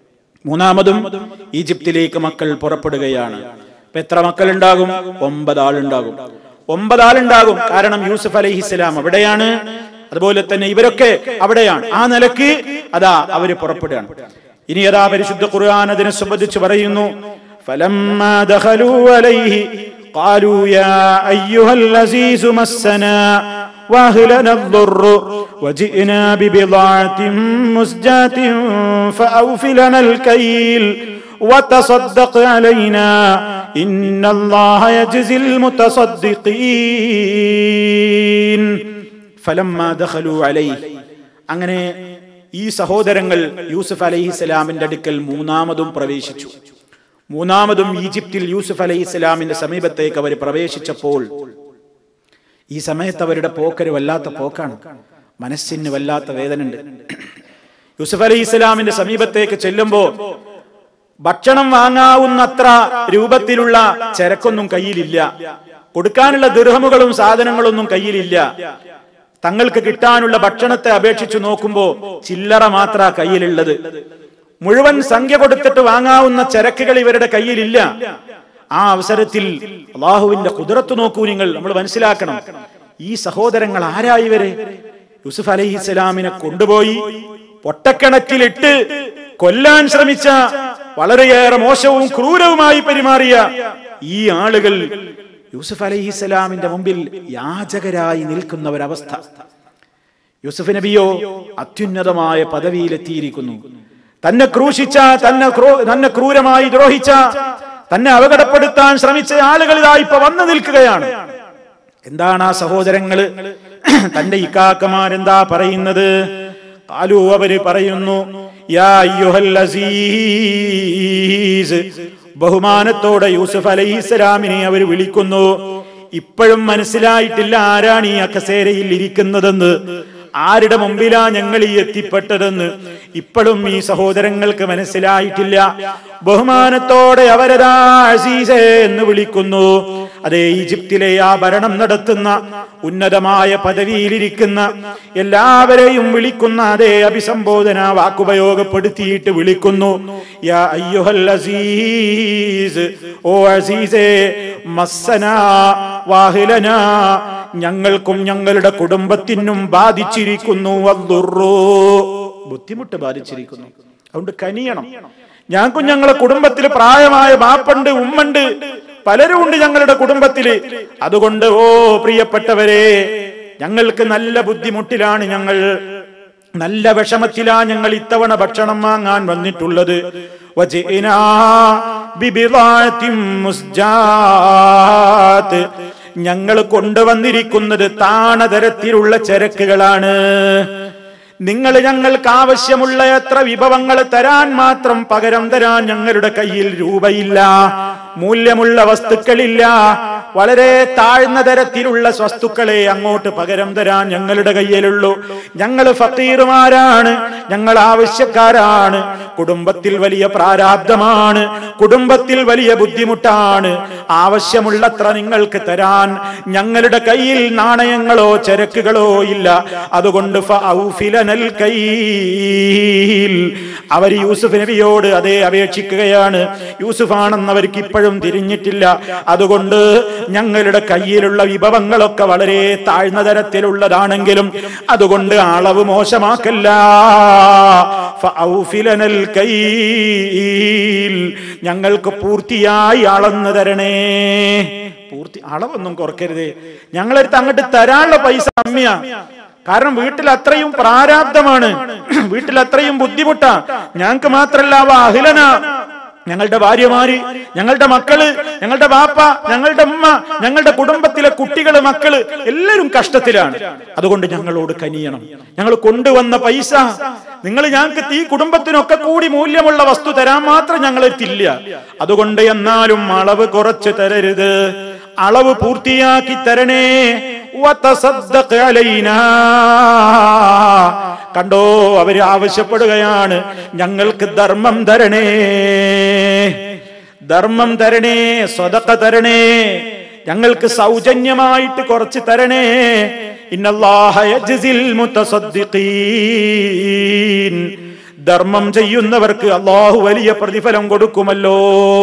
മക്കൾ പുറപ്പെടുകയാണ്. എത്ര മക്കൾ ഉണ്ടാകും? 9 ആളുണ്ടാകും. കാരണം യൂസുഫ് അലൈഹിസ്സലാം അവിടെയാണ്, അതുപോലെ തന്നെ ഇവരൊക്കെ അവിടെയാണ്. ആ നിലക്ക് അതാ അവര് പുറപ്പെടുകയാണ്. ഇനി അതാ പരിശുദ്ധ ഖുർആൻ അതിനെ സംബന്ധിച്ച് പറയുന്നു, ഫലമ്മാ ദഖലൂ അലൈഹി ഖാലൂ യാ അയ്യുഹൽ അസീസു മസ്സനാ വഅഹ്ലനാ അദ്ദുർറു വജിഅനാ ബിബിളാഅത്തിൻ മുസ്ജാത്തിൻ ഫഔഫി ലനൽ കൈൽ വതസദ്ദഖ് അലൈനാ ഇന്നല്ലാഹ യജ്സിൽ മുതസദ്ദിഖീൻ. ഫലമ്മാ ദഖലൂ അലൈഹി, അങ്ങനെ ഈ സഹോദരങ്ങൾ യൂസുഫ് അലൈഹിസ്സലാമിന്റെ അടുക്കൽ മൂന്നാമതും പ്രവേശിച്ചു. ഈജിപ്തിൽ യൂസുഫ് അലൈഹിസ്സലാമിന്റെ സമീപത്തേക്ക് അവർ പ്രവേശിച്ചപ്പോൾ ഈ സമയത്ത് അവരുടെ പോക്കൊരു വല്ലാത്ത പോക്കാണ്. മനസ്സിന് വല്ലാത്ത വേദനയുണ്ട്. യൂസുഫ് അലൈഹിസ്സലാമിന്റെ സമീപത്തേക്ക് ചെല്ലുമ്പോ ഭക്ഷണം വാങ്ങാവുന്നത്ര രൂപത്തിലുള്ള ചരക്കൊന്നും കയ്യിലില്ല, കൊടുക്കാനുള്ള ദിർഹമുകളും സാധനങ്ങളൊന്നും കയ്യിലില്ല. തങ്ങൾക്ക് കിട്ടാനുള്ള ഭക്ഷണത്തെ അപേക്ഷിച്ചു നോക്കുമ്പോ ചില്ലറ മാത്ര കയ്യിലുള്ളത്. മുഴുവൻ സംഖ്യ കൊടുത്തിട്ട് വാങ്ങാവുന്ന ചരക്കുകൾ ഇവരുടെ കയ്യിലില്ല. ആ അവസരത്തിൽ അള്ളാഹുവിന്റെ ഖുദ്റത്ത് നോക്കൂ നിങ്ങൾ, നമ്മൾ മനസ്സിലാക്കണം. ഈ സഹോദരങ്ങൾ ആരാ ഇവര്? യൂസുഫ് അലൈഹിസ്സലാമിനെ കൊണ്ടുപോയി പൊട്ടക്കിണറ്റിലിട്ട് കൊല്ലാൻ ശ്രമിച്ച, വളരെയേറെ മോശവും ക്രൂരവുമായി പെരുമാറിയ ഈ ആളുകൾ യൂസുഫ് അലൈഹിസ്സലാമിന്റെ മുമ്പിൽ യാചകരായി നിൽക്കുന്ന ഒരവസ്ഥ. യൂസുഫ് നബിയോ അത്യുന്നതമായ പദവിയിലെത്തിയിരിക്കുന്നു. തന്നെ ക്രൂശിച്ച, തന്നെ ക്രൂരമായി ദ്രോഹിച്ച, തന്നെ അപകടപ്പെടുത്താൻ ശ്രമിച്ച ആളുകൾ ഇതാ ഇപ്പൊ വന്നു നിൽക്കുകയാണ്. എന്താണ് ആ സഹോദരങ്ങള്, തന്റെ ഇക്കാക്കമാരെന്താ പറയുന്നത്? ഖാലൂ, അവര് പറയുന്നു, യാ അയ്യുഹൽ അസീസ്, ബഹുമാനത്തോടെ യൂസുഫ് അലൈഹിസ്സലാമിനെ അവർ വിളിക്കുന്നു. ഇപ്പോഴും മനസ്സിലായിട്ടില്ല ആരാണ് ഈ അക്കസേരയിൽ ഇരിക്കുന്നതെന്ന്, ആരുടെ മുമ്പിലാ ഞങ്ങൾ ഈ എത്തിപ്പെട്ടതെന്ന് ഇപ്പോഴും ഈ സഹോദരങ്ങൾക്ക് മനസ്സിലായിട്ടില്ല. ബഹുമാനത്തോടെ അവരതാ അസീസേ എന്ന് വിളിക്കുന്നു. അതേ, ഈജിപ്തിലെ ആ ഭരണം നടത്തുന്ന, ഉന്നതമായ പദവിയിലിരിക്കുന്ന എല്ലാവരെയും വിളിക്കുന്ന അതേ അഭിസംബോധന വാക്കുപയോഗപ്പെടുത്തിയിട്ട് വിളിക്കുന്നു. യാ അയ്യുഹൽ അസീസ്, ഓ അസീസേ, മസ്സനാ വാഹിലനാ, ഞങ്ങൾക്കും ഞങ്ങളുടെ കുടുംബത്തിനും ബാധിച്ചിരിക്കുന്നു, ബുദ്ധിമുട്ട് ബാധിച്ചിരിക്കുന്നു. അതുകൊണ്ട് കനിയണം. ഞങ്ങൾക്കും ഞങ്ങളുടെ കുടുംബത്തിൽ പ്രായമായ ബാപ്പുണ്ട്, ഉമ്മണ്ട്, പലരും ഉണ്ട് ഞങ്ങളുടെ കുടുംബത്തില്. അതുകൊണ്ട് ഓ പ്രിയപ്പെട്ടവരെ, ഞങ്ങൾക്ക് നല്ല ബുദ്ധിമുട്ടിലാണ്, ഞങ്ങൾ നല്ല വിഷമത്തിലാ ഞങ്ങൾ ഇത്തവണ ഭക്ഷണം വാങ്ങാൻ വന്നിട്ടുള്ളത്. വജിനാ ബിബിളാഅത്തിൻ മുസ്ജാത്ത്, ഞങ്ങൾ കൊണ്ടുവന്നിരിക്കുന്നത് താണതരത്തിലുള്ള ചരക്കുകളാണ്. നിങ്ങൾ ഞങ്ങൾക്ക് ആവശ്യമുള്ള എത്ര വിഭവങ്ങൾ തരാൻ മാത്രം പകരം തരാൻ ഞങ്ങളുടെ കയ്യിൽ രൂപയില്ല, മൂല്യമുള്ള വസ്തുക്കളില്ല. വളരെ താഴ്ന്ന തരത്തിലുള്ള വസ്തുക്കളെ അങ്ങോട്ട് പകരം തരാൻ ഞങ്ങളുടെ കയ്യിലുള്ളൂ. ഞങ്ങൾ ഫക്കീറുമാരാണ്, ഞങ്ങൾ ആവശ്യക്കാരാണ്. കുടുംബത്തിൽ വലിയ പ്രാരാബ്ധമാണ്, കുടുംബത്തിൽ വലിയ ബുദ്ധിമുട്ടാണ്. ആവശ്യമുള്ളത്ര നിങ്ങൾക്ക് തരാൻ ഞങ്ങളുടെ കയ്യിൽ നാണയങ്ങളോ ചരക്കുകളോ ഇല്ല. അതുകൊണ്ട് അവർ യൂസുഫ് നബിയോട് അതേ അപേക്ഷിക്കുകയാണ്. യൂസുഫാണെന്ന് അവർക്ക് ഇപ്പോഴും തിരിഞ്ഞിട്ടില്ല. അതുകൊണ്ട് ഞങ്ങളുടെ കയ്യിലുള്ള വിഭവങ്ങളൊക്കെ വളരെ താഴ്ന്ന തരത്തിലുള്ളതാണെങ്കിലും അതുകൊണ്ട് അളവ് മോശമാക്കല്ല. ഞങ്ങൾക്ക് പൂർത്തിയായി അളന്നു തരണേ. അളവൊന്നും കുറക്കരുതേ. ഞങ്ങളടുത്ത് അങ്ങോട്ട് തരാനുള്ള പൈസ അമ്മിയ. കാരണം വീട്ടിൽ അത്രയും പ്രാരാബ്ധമാണ്, വീട്ടിൽ അത്രയും ബുദ്ധിമുട്ടാ. ഞങ്ങൾക്ക് മാത്രല്ല, അഹ്ലന, ഞങ്ങളുടെ ഭാര്യമാര്, ഞങ്ങളുടെ മക്കള്, ഞങ്ങളുടെ ബാപ്പ, ഞങ്ങളുടെ ഉമ്മ, ഞങ്ങളുടെ കുടുംബത്തിലെ കുട്ടികള്, മക്കള് എല്ലാവരും കഷ്ടത്തിലാണ്. അതുകൊണ്ട് ഞങ്ങളോട് കനിയണം. ഞങ്ങൾ കൊണ്ടുവന്ന പൈസ നിങ്ങൾ ഞങ്ങൾക്ക് ഈ കുടുംബത്തിനൊക്കെ കൂടി മൂല്യമുള്ള വസ്തു തരാൻ മാത്രം ഞങ്ങളെത്തില്ല. അതുകൊണ്ട് എന്നാലും അളവ് കുറച്ച് തരരുത്, അളവ് പൂർത്തിയാക്കി തരണേ. വതസദ്ദഖ് അലൈനാ. കണ്ടോ, അവര് ആവശ്യപ്പെടുകയാണ്, ഞങ്ങൾക്ക് ധർമ്മം തരണേ, ധർമ്മം തരണേ, സ്വതക്ക തരണേ, ഞങ്ങൾക്ക് സൗജന്യമായിട്ട് കുറച്ച് തരണേ. ഇന്നല്ലാഹ യജ്സിൽ മുതസദ്ദിഖീൻ. ധർമ്മം ചെയ്യുന്നവർക്ക് അല്ലാഹു വലിയ പ്രതിഫലം കൊടുക്കുമല്ലോ.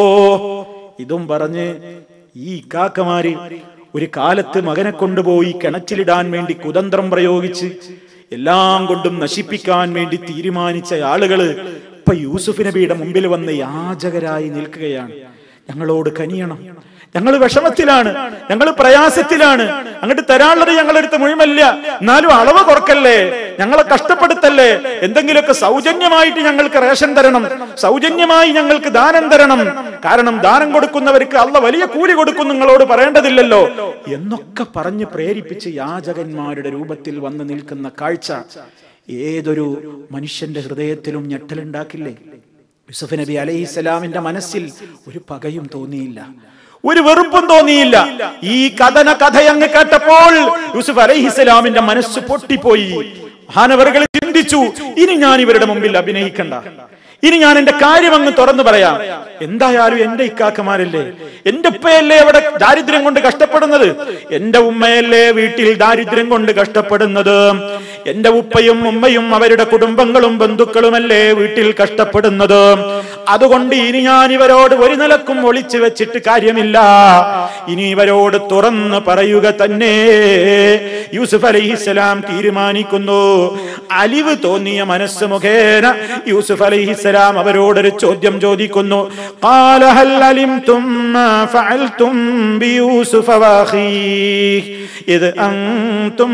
ഇതും പറഞ്ഞ് ഈ കാക്കമാര് ഒരു കാലത്ത് മകനെ കൊണ്ടുപോയി കിണറ്റിലിടാൻ വേണ്ടി കുതന്ത്രം പ്രയോഗിച്ച് എല്ലാം കൊണ്ടും നശിപ്പിക്കാൻ വേണ്ടി തീരുമാനിച്ച ആളുകള് ഇപ്പൊ യൂസുഫ് നബിയുടെ മുമ്പിൽ വന്ന് യാചകരായി നിൽക്കുകയാണ്. ഞങ്ങളോട് കനിയണം, ഞങ്ങൾ വിഷമത്തിലാണ്, ഞങ്ങൾ പ്രയാസത്തിലാണ്, അങ്ങോട്ട് തരാനുള്ളത് ഞങ്ങളെടുത്ത് മുഴുവല്ല, എന്നാലും അളവ് കുറക്കല്ലേ, ഞങ്ങളെ കഷ്ടപ്പെടുത്തല്ലേ, എന്തെങ്കിലുമൊക്കെ സൗജന്യമായിട്ട് ഞങ്ങൾക്ക് റേഷൻ തരണം, സൗജന്യമായി ഞങ്ങൾക്ക് ദാനം തരണം. കാരണം ദാനം കൊടുക്കുന്നവർക്ക് അല്ലാഹു വലിയ കൂലി കൊടുക്കും, നിങ്ങളോട് പറയേണ്ടതില്ലല്ലോ എന്നൊക്കെ പറഞ്ഞ് പ്രേരിപ്പിച്ച് യാചകന്മാരുടെ രൂപത്തിൽ വന്ന് നിൽക്കുന്ന കാഴ്ച ഏതൊരു മനുഷ്യന്റെ ഹൃദയത്തിലും ഞെട്ടലുണ്ടാക്കില്ലേ? യൂസുഫ് നബി അലൈഹിസ്സലാമിന്റെ മനസ്സിൽ ഒരു പകയും തോന്നിയില്ല, ഒരു വെറുപ്പും തോന്നിയില്ല. ഈ കഥയങ്ങ് കേട്ടപ്പോൾ യൂസുഫ് അലൈഹിസ്സലാമിന്റെ മനസ്സ് പൊട്ടിപ്പോയി. മഹാനവറുകൾ ചിന്തിച്ചു, ഇനി ഞാൻ ഇവരുടെ മുമ്പിൽ അഭിനയിക്കണ്ട, ഇനി ഞാൻ എന്റെ കാര്യം അങ്ങ് തുറന്നു പറയാം. എന്തായാലും എന്റെ ഇക്കാക്കമാരല്ലേ, എന്റെ ഉപ്പയല്ലേ അവിടെ ദാരിദ്ര്യം കൊണ്ട് കഷ്ടപ്പെടുന്നത്, എന്റെ ഉമ്മയല്ലേ വീട്ടിൽ ദാരിദ്ര്യം കൊണ്ട് കഷ്ടപ്പെടുന്നത്, എന്റെ ഉപ്പയും ഉമ്മയും അവരുടെ കുടുംബങ്ങളും ബന്ധുക്കളുമല്ലേ വീട്ടിൽ കഷ്ടപ്പെടുന്നത്. അതുകൊണ്ട് ഇനി ഞാൻ ഇവരോട് ഒരു നിലക്കും ഒളിച്ചു വെച്ചിട്ട് കാര്യമില്ല, ഇനി ഇവരോട് തുറന്ന് പറയുക തന്നെ. യൂസുഫ് അലൈഹിസ്സലാം തീരുമാനിക്കുന്നു. അലിവ് തോന്നിയ മനസ്സ് മുഖേന യൂസുഫ് അലൈഹിസ്സലാം അവരോടൊരു ചോദ്യം ചോദിക്കുന്നു. ഖാല ഹൽ അലിംതും മാ ഫഅൽതും ബിയൂസുഫ വഅഖീഹി ഇദ് അൻതും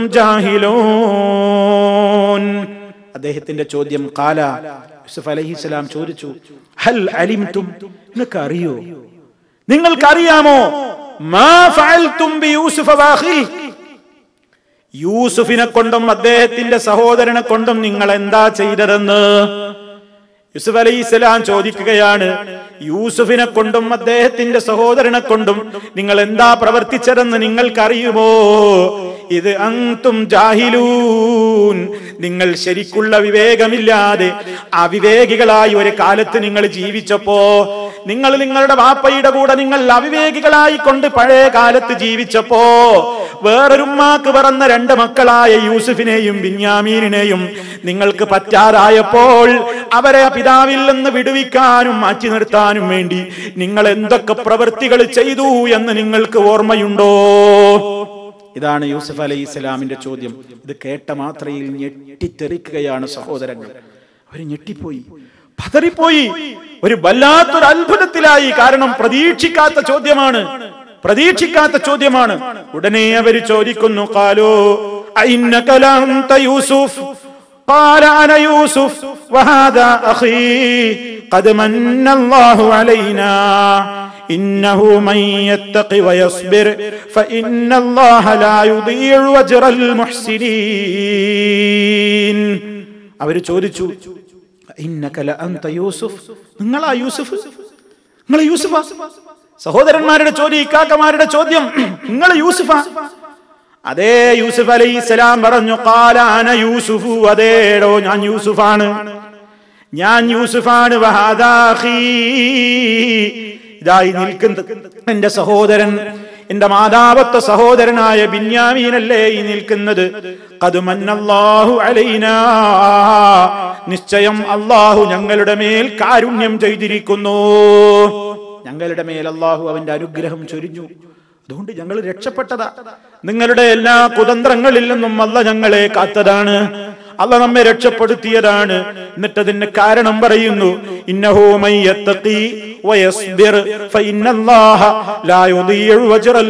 ജാഹിലൂൻ. അദ്ദേഹത്തിന്റെ ചോദ്യം, ഖാല യൂസുഫ് അലൈഹിസ്സലാം ചോദിച്ചു, ഹൽ അലിംതും, നിങ്ങൾക്കറിയോ, നിങ്ങൾക്കറിയാമോ, മാ ഫഅൽതും ബിയൂസുഫ വഅഖീഹി, യൂസുഫിനെ കൊണ്ടും അദ്ദേഹത്തിന്റെ സഹോദരനെ കൊണ്ടും നിങ്ങൾ എന്താ ചെയ്തതെന്ന്. യൂസുഫ് അലൈഹിസ്സലാം ചോദിക്കുകയാണ്, യൂസുഫിനെ കൊണ്ടും അദ്ദേഹത്തിന്റെ സഹോദരനെ കൊണ്ടും നിങ്ങൾ എന്താ പ്രവർത്തിച്ചതെന്ന് നിങ്ങൾക്കറിയുമോ? ഇത് അൻതും ജാഹിലൂൻ, നിങ്ങൾ ശരിക്കുള്ള വിവേകമില്ലാതെ അവിവേകികളായി ഒരു കാലത്ത് നിങ്ങൾ ജീവിച്ചപ്പോ, നിങ്ങൾ നിങ്ങളുടെ വാപ്പയുടെ കൂടെ നിങ്ങൾ അവിവേകികളായി കൊണ്ട് പഴയ കാലത്ത് ജീവിച്ചപ്പോ, വേറൊരുമ്മാക്ക് പറന്ന രണ്ട് മക്കളായ യൂസുഫിനെയും ബിന്യാമീനെയും നിങ്ങൾക്ക് പറ്റാതായപ്പോൾ അവരെ പിതാവിൽ നിന്ന് വിടുവിക്കാനും മാറ്റി നിർത്താനും വേണ്ടി നിങ്ങൾ എന്തൊക്കെ പ്രവൃത്തികൾ ചെയ്തു എന്ന് നിങ്ങൾക്ക് ഓർമ്മയുണ്ടോ? ഇതാണ് യൂസുഫ് അലൈഹിസ്സലാമിന്റെ ചോദ്യം. ഇത് കേട്ട മാത്രയിൽ ഞെട്ടിത്തെറിക്കുകയാണ് സഹോദരങ്ങൾ. അവർ ഞെട്ടിപ്പോയി, പതറിപ്പോയി, ഒരു വല്ലാത്തൊരു അത്ഭുതത്തിലായി. കാരണം പ്രതീക്ഷിക്കാത്ത ചോദ്യമാണ്, പ്രതീക്ഷിക്കാത്ത ചോദ്യമാണ്. ഉടനെ അവർ ചോദിക്കുന്നു, ഖാലൂ അഇന്നക ലഅൻത യൂസുഫ് ഖാല അന യൂസുഫ് വഹാദാ അഖീ ഖദ് മന്നല്ലാഹു അലൈനാ ഇന്നഹു മൻ യത്തഖി വയസ്ബിർ ഫഇന്നല്ലാഹ ലാ യുദീഉ അജ്റൽ മുഹ്സിനീൻ. അവർ ചോദിച്ചു, ഇന്നക ലഅൻത യൂസുഫ്, നിങ്ങളാ യൂസുഫ്, നിങ്ങൾ യൂസുഫാ? സഹോദരന്മാരുടെ ചോദ്യം, ഇക്കാക്കമാരുടെ ചോദ്യം, നിങ്ങൾ യൂസുഫാ? അതേ, യൂസുഫ് അലൈഹിസ്സലാം പറഞ്ഞു, ഖാല അന യൂസുഫു, അതേടോ ഞാൻ യൂസുഫാണ്, ഞാൻ യൂസുഫാണ്. വഹാദാ അഖീ, ഇതായി നിൽക്കുന്നത് എന്റെ സഹോദരൻ, എന്റെ മാതാവത്തെ സഹോദരനായ ബിന്യാമീനല്ലേ ഈ നിൽക്കുന്നത്. ഖദ് മന്നല്ലാഹു അലൈനാ, നിശ്ചയം അല്ലാഹു ഞങ്ങളുടെ മേൽ കാരുണ്യം ചെയ്തിരിക്കുന്നു, ഞങ്ങളുടെ മേൽ അല്ലാഹു അവന്റെ അനുഗ്രഹം ചൊരിഞ്ഞു, അതുകൊണ്ട് ഞങ്ങൾ രക്ഷപ്പെട്ടതാ. നിങ്ങളുടെ എല്ലാ കുതന്ത്രങ്ങളിൽ നിന്നും അല്ലാഹു ഞങ്ങളെ കാത്തതാണ്, അല്ലാഹു നമ്മെ രക്ഷപ്പെടുത്തിയതാണ്. എന്നിട്ട് അതിന്റെ കാരണം പറയുന്നു, ഇന്നഹു മൻ യത്തഖി വയസ്ബിർ ഫഇന്നല്ലാഹ ലാ യുദീഉ അജ്റൽ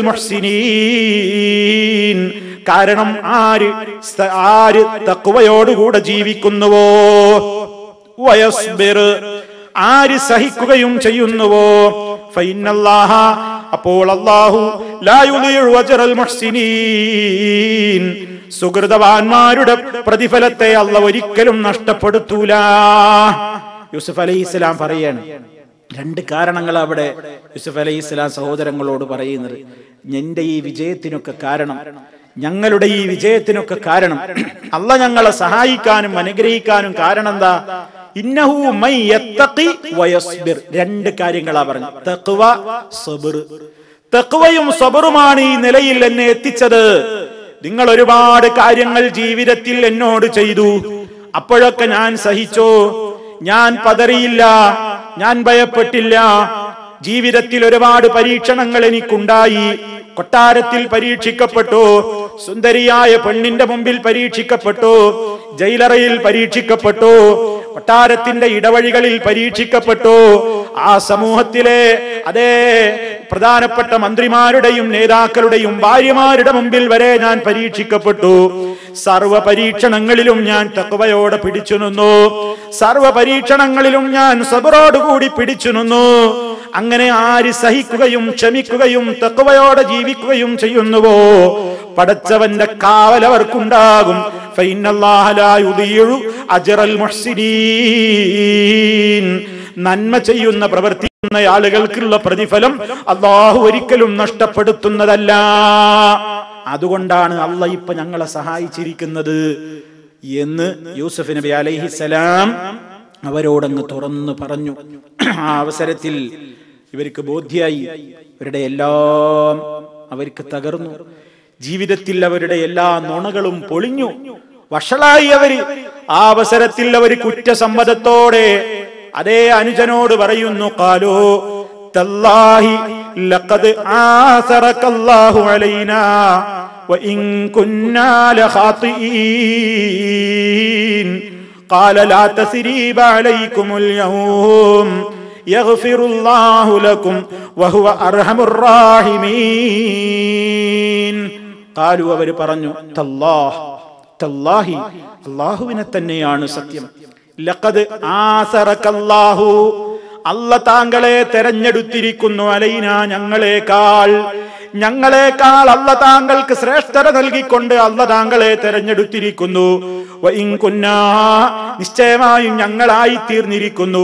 മുഹ്സിനീൻ. കാരണം ആര് തഖ്വയോടുകൂടെ ജീവിക്കുന്നുവോ, വയസ്ബിർ, ആര് സഹിക്കുകയും ചെയ്യുന്നുവോ ഫഇന്നല്ലാഹ അപ്പോൾ അല്ലാഹു ലാ യുളിഉ അജ്റൽ മുഹ്സിനീൻ സുകൃതവാന്മാരുടെ പ്രതിഫലത്തെ അല്ലാഹു ഒരിക്കലും നഷ്ടപ്പെടുത്തൂല. യൂസുഫ് അലൈഹിസ്സലാം പറയാണ്, രണ്ട് കാരണങ്ങൾ അവിടെ യൂസുഫ് അലൈഹിസ്സലാം സഹോദരങ്ങളോട് പറയുന്നത്. എന്റെ ഈ വിജയത്തിനൊക്കെ കാരണം, ഞങ്ങളുടെ ഈ വിജയത്തിനൊക്കെ കാരണം, അല്ലാഹു ഞങ്ങളെ സഹായിക്കാനും അനുഗ്രഹിക്കാനും കാരണം എന്താ? ഇന്നഹു മൻ യത്തഖി വയസ്ബിർ. രണ്ട് കാര്യങ്ങളാ പറഞ്ഞു, തഖ്വ, സബ്ർ. തഖ്വയും സബറുമാണ് ഈ നിലയിൽ എന്നെ എത്തിച്ചത്. നിങ്ങൾ ഒരുപാട് കാര്യങ്ങൾ ജീവിതത്തിൽ എന്നോട് ചെയ്തു, അപ്പോഴൊക്കെ ഞാൻ സഹിച്ചു, ഞാൻ പതറിയില്ല, ഞാൻ ഭയപ്പെട്ടില്ല. ജീവിതത്തിൽ ഒരുപാട് പരീക്ഷണങ്ങൾ എനിക്കുണ്ടായി. കൊട്ടാരത്തിൽ പരീക്ഷിക്കപ്പെട്ടു, സുന്ദരിയായ പെണ്ണിന്റെ മുമ്പിൽ പരീക്ഷിക്കപ്പെട്ടു, ജയിലറയിൽ പരീക്ഷിക്കപ്പെട്ടു, കൊട്ടാരത്തിന്റെ ഇടവഴികളിൽ പരീക്ഷിക്കപ്പെട്ടു, ആ സമൂഹത്തിലെ അതേ പ്രധാനപ്പെട്ട മന്ത്രിമാരുടെയും നേതാക്കളുടെയും ഭാര്യമാരുടെ മുമ്പിൽ വരെ ഞാൻ പരീക്ഷിക്കപ്പെട്ടു. സർവ പരീക്ഷണങ്ങളിലും ഞാൻ തഖ്വയോടെ പിടിച്ചു നിന്നു, സർവ പരീക്ഷണങ്ങളിലും ഞാൻ സബറോടുകൂടി പിടിച്ചു നിന്നു. അങ്ങനെ ആര് സഹിക്കുകയും ക്ഷമിക്കുകയും തഖ്വയോടെ ജീവിക്കുകയും ചെയ്യുന്നുവോ പടച്ചവന്റെ കാവൽ അവർക്കുണ്ടാകും. ഫഇന്നല്ലാഹ ലാ യുദീഉ അജ്റൽ മുഹ്സിനീൻ. നന്മ ചെയ്യുന്ന പ്രവർത്തിക്കുന്ന ആളുകൾക്കുള്ള പ്രതിഫലം അല്ലാഹു ഒരിക്കലും നഷ്ടപ്പെടുത്തുന്നതല്ല. അതുകൊണ്ടാണ് അല്ലാഹ് ഇപ്പൊ ഞങ്ങളെ സഹായിച്ചിരിക്കുന്നത് എന്ന് യൂസുഫ് നബി അലൈഹിസ്സലാം അവരോടങ്ങ് തുറന്നു പറഞ്ഞു. ആ അവസരത്തിൽ ഇവർക്ക് ബോധ്യായി, ഇവരുടെ എല്ലാം അവർക്ക് തകർന്നു. ജീവിതത്തിൽ അവരുടെ എല്ലാ നുണകളും പൊളിഞ്ഞു, വഷളായി അവര്. ആ അവസരത്തിൽ അവർ കുറ്റസമ്മതത്തോടെ അതേ അനുജനോട് പറയുന്നു, ഖാലൂ തല്ലാഹി ലഖദ് ആസറകല്ലാഹു അലൈനാ വഇൻ കുന്നാ ലഖാതിഈൻ ഖാല ലാ തസ്രീബ അലൈക്കുമുൽ യൗം യഗ്ഫിറുല്ലാഹു ലക്കും വഹുവ അർഹമുർ റഹീമീൻ. ഖാലൂ അവർ പറഞ്ഞു, തല്ലാഹി അല്ലാഹുവിനെ തന്നെയാണ് സത്യം. ലഖദ് ആസറകല്ലാഹു അല്ലാഹ് താങ്കളെ തെരഞ്ഞെടുത്തിരിക്കുന്നു, അലൈനാ ഞങ്ങളെക്കാൾ അല്ലാഹ് താങ്കൾക്ക് ശ്രേഷ്ഠത നൽകിക്കൊണ്ട് അല്ലാഹ് താങ്കളെ തെരഞ്ഞെടുത്തിരിക്കുന്നു. വഇൻ കുന്നാ നിശ്ചയമായും ഞങ്ങളായി തീർന്നിരിക്കുന്നു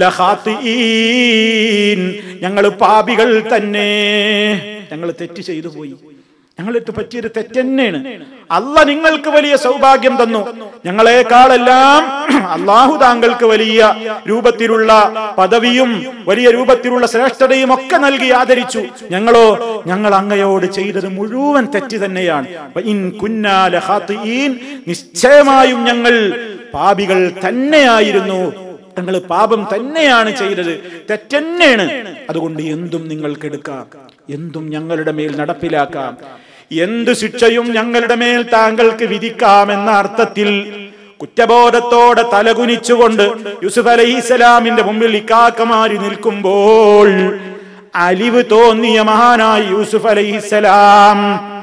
ലഖാതിഈൻ ഞങ്ങൾ പാപികൾ തന്നെ. ഞങ്ങൾ തെറ്റ് ചെയ്തു പോയി, ഞങ്ങളിട്ട് പറ്റിയൊരു തെറ്റെന്നെയാണ്. അല്ലാഹ് നിങ്ങൾക്ക് വലിയ സൗഭാഗ്യം തന്നു, ഞങ്ങളെക്കാളെല്ലാം അല്ലാഹു താങ്കൾക്ക് വലിയ രൂപത്തിലുള്ള പദവിയും വലിയ രൂപത്തിലുള്ള ശ്രേഷ്ഠതയും ഒക്കെ നൽകി ആദരിച്ചു. ഞങ്ങൾ അങ്ങയോട് ചെയ്തത് മുഴുവൻ തെറ്റ് തന്നെയാണ്. ഇൻ കുന്നാ ലഖാതിഈൻ നിശ്ചയമായും ഞങ്ങൾ പാപികൾ തന്നെയായിരുന്നു, ഞങ്ങൾ പാപം തന്നെയാണ് ചെയ്തത്, തെറ്റെന്നെയാണ്. അതുകൊണ്ട് എന്തും നിങ്ങൾക്ക് എടുക്കാം, എന്തും ഞങ്ങളുടെ മേൽ നടപ്പിലാക്കാം, എന്ത് ശിക്ഷയും ഞങ്ങളുടെ മേൽ താങ്കൾക്ക് വിധിക്കാമെന്ന അർത്ഥത്തിൽ കുറ്റബോധത്തോടെ തലകുനിച്ചുകൊണ്ട് യൂസുഫ് അലൈഹിസ്സലാമിന്റെ മുമ്പിൽ ഇക്കാക്കമാരി നിൽക്കുമ്പോൾ അലിവ് തോന്നിയ മഹാനായ യൂസുഫ് അലൈഹിസ്സലാം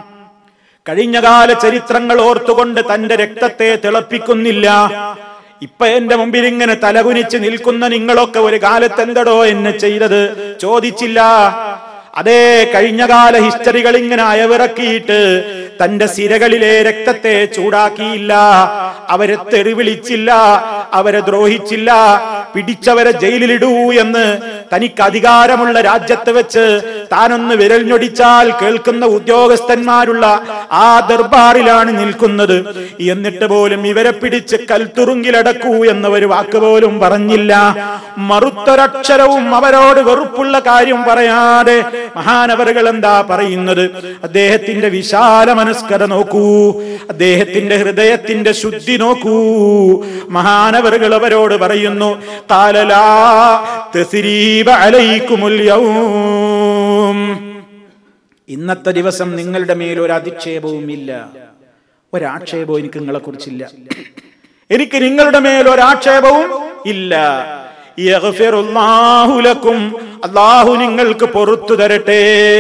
കഴിഞ്ഞകാല ചരിത്രങ്ങൾ ഓർത്തുകൊണ്ട് തന്റെ രക്തത്തെ തിളപ്പിക്കുന്നില്ല. ഇപ്പൊ എന്റെ മുമ്പിൽ ഇങ്ങനെ തലകുനിച്ച് നിൽക്കുന്ന നിങ്ങളൊക്കെ ഒരു കാലത്ത് എന്തടോ എന്നെ ചെയ്തത് ചോദിച്ചില്ല. അതേ കഴിഞ്ഞകാല ഹിസ്റ്ററികൾ ഇങ്ങനെ അയവിറക്കിയിട്ട് തന്റെ സിരകളിലെ രക്തത്തെ ചൂടാക്കിയില്ല, അവരെ തെറിവിളിച്ചില്ല, അവരെ ദ്രോഹിച്ചില്ല, പിടിച്ചവരെ ജയിലിലിടൂ എന്ന് തനിക്ക് അധികാരമുള്ള രാജ്യത്ത് വെച്ച് താനൊന്ന് വിരൽ ഞൊടിച്ചാൽ കേൾക്കുന്ന ഉദ്യോഗസ്ഥന്മാരുള്ള ആ ദർബാറിലാണ് നിൽക്കുന്നത്. എന്നിട്ട് പോലും ഇവരെ പിടിച്ച് കൽത്തുറുങ്കിലടക്കൂ എന്ന ഒരു വാക്ക് പോലും പറഞ്ഞില്ല. മറുത്തൊരക്ഷരവും അവരോട് വെറുപ്പുള്ള കാര്യം പറയാതെ മഹാനവറുകൾ എന്താ പറയുന്നത്? അദ്ദേഹത്തിന്റെ വിശാല മനസ്കത നോക്കൂ, അദ്ദേഹത്തിന്റെ ഹൃദയത്തിന്റെ ശുദ്ധി നോക്കൂ. മഹാനവറുകൾ അവരോട് പറയുന്നു, ഖാല ലാ തസ്രീബ അലൈക്കുമുൽ യൗം. ഇന്നത്തെ ദിവസം നിങ്ങളുടെ മേൽ ഒരു അധിക്ഷേപവും ഇല്ല, ഒരാക്ഷേപവും എനിക്ക് നിങ്ങളെ കുറിച്ചില്ല, എനിക്ക് നിങ്ങളുടെ മേൽ ഒരാക്ഷേപവും ഇല്ല. യഗ്ഫിറുല്ലാഹു ലക്കും അല്ലാഹു നിങ്ങൾക്ക് പൊറുത്തു തരട്ടെ.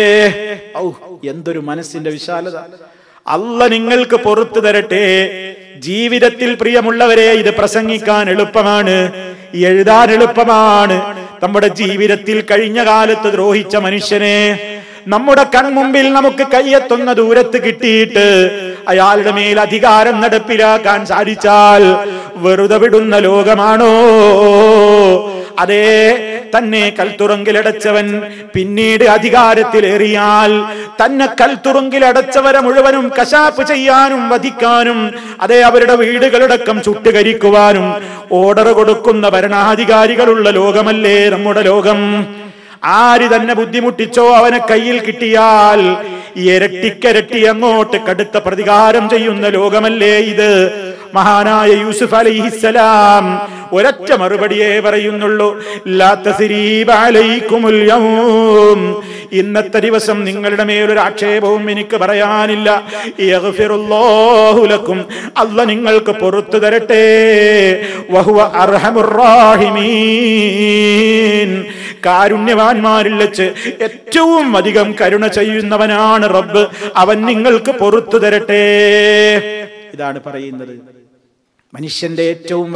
ഔ എന്തൊരു മനസ്സിന്റെ വിശാലത! അല്ലാഹ് നിങ്ങൾക്ക് പൊറുത്തു തരട്ടെ. ജീവിതത്തിൽ പ്രിയമുള്ളവരെ ഇത് പ്രസംഗിക്കാൻ എളുപ്പമാണ്, എഴുതാൻ എളുപ്പമാണ്. നമ്മുടെ ജീവിതത്തിൽ കഴിഞ്ഞ കാലത്ത് ദ്രോഹിച്ച മനുഷ്യനെ നമ്മുടെ കൺമുമ്പിൽ നമുക്ക് കയ്യെത്തുന്ന ദൂരത്ത് കിട്ടിയിട്ട് അയാളുടെ മേൽ അധികാരം നടപ്പിലാക്കാൻ സാധിച്ചാൽ വെറുതെ വിടുന്ന ലോകമാണോ? അതേ, തന്നെ കൽത്തുറുങ്കിലടച്ചവൻ പിന്നീട് അധികാരത്തിലേറിയാൽ തന്നെ കൽത്തുറുങ്കിലടച്ചവരെ മുഴുവനും കശാപ്പ് ചെയ്യാനും വധിക്കാനും, അതേ, അവരുടെ വീടുകളടക്കം ചുട്ടുകരിക്കുവാനും ഓർഡർ കൊടുക്കുന്ന ഭരണാധികാരികളുള്ള ലോകമല്ലേ നമ്മുടെ ലോകം? ആര് തന്നെ ബുദ്ധിമുട്ടിച്ചോ അവനെ കയ്യിൽ കിട്ടിയാൽ ഇരട്ടിക്കരട്ടി അങ്ങോട്ട് കടുത്ത പ്രതികാരം ചെയ്യുന്ന ലോകമല്ലേ ഇത്? മഹാനായ യൂസുഫ് അലൈഹിസ്സലാം ഒരൊറ്റ മറുപടിയേ പറയുന്നുള്ളൂ, ലാ തസ്രീബ അലൈക്കുമുൽ യൗം, ഇന്നത്തെ ദിവസം നിങ്ങളുടെ മേലൊരു ആക്ഷേപവും എനിക്ക് പറയാനില്ല. യഗ്ഫിറുല്ലാഹു ലക്കും, അല്ലാഹ് നിങ്ങൾക്ക് പുറത്തു തരട്ടെ. വഹുവ അർഹമുർ റാഹിമീൻ, കാരുണ്യവാന്മാരിൽ വെച്ച് ഏറ്റവും അധികം കരുണ ചെയ്യുന്നവനാണ് റബ്ബ്, അവൻ നിങ്ങൾക്ക് പുറത്തു തരട്ടെ. ഇതാണ് പറയുന്നത്. മനുഷ്യന്റെ ഏറ്റവും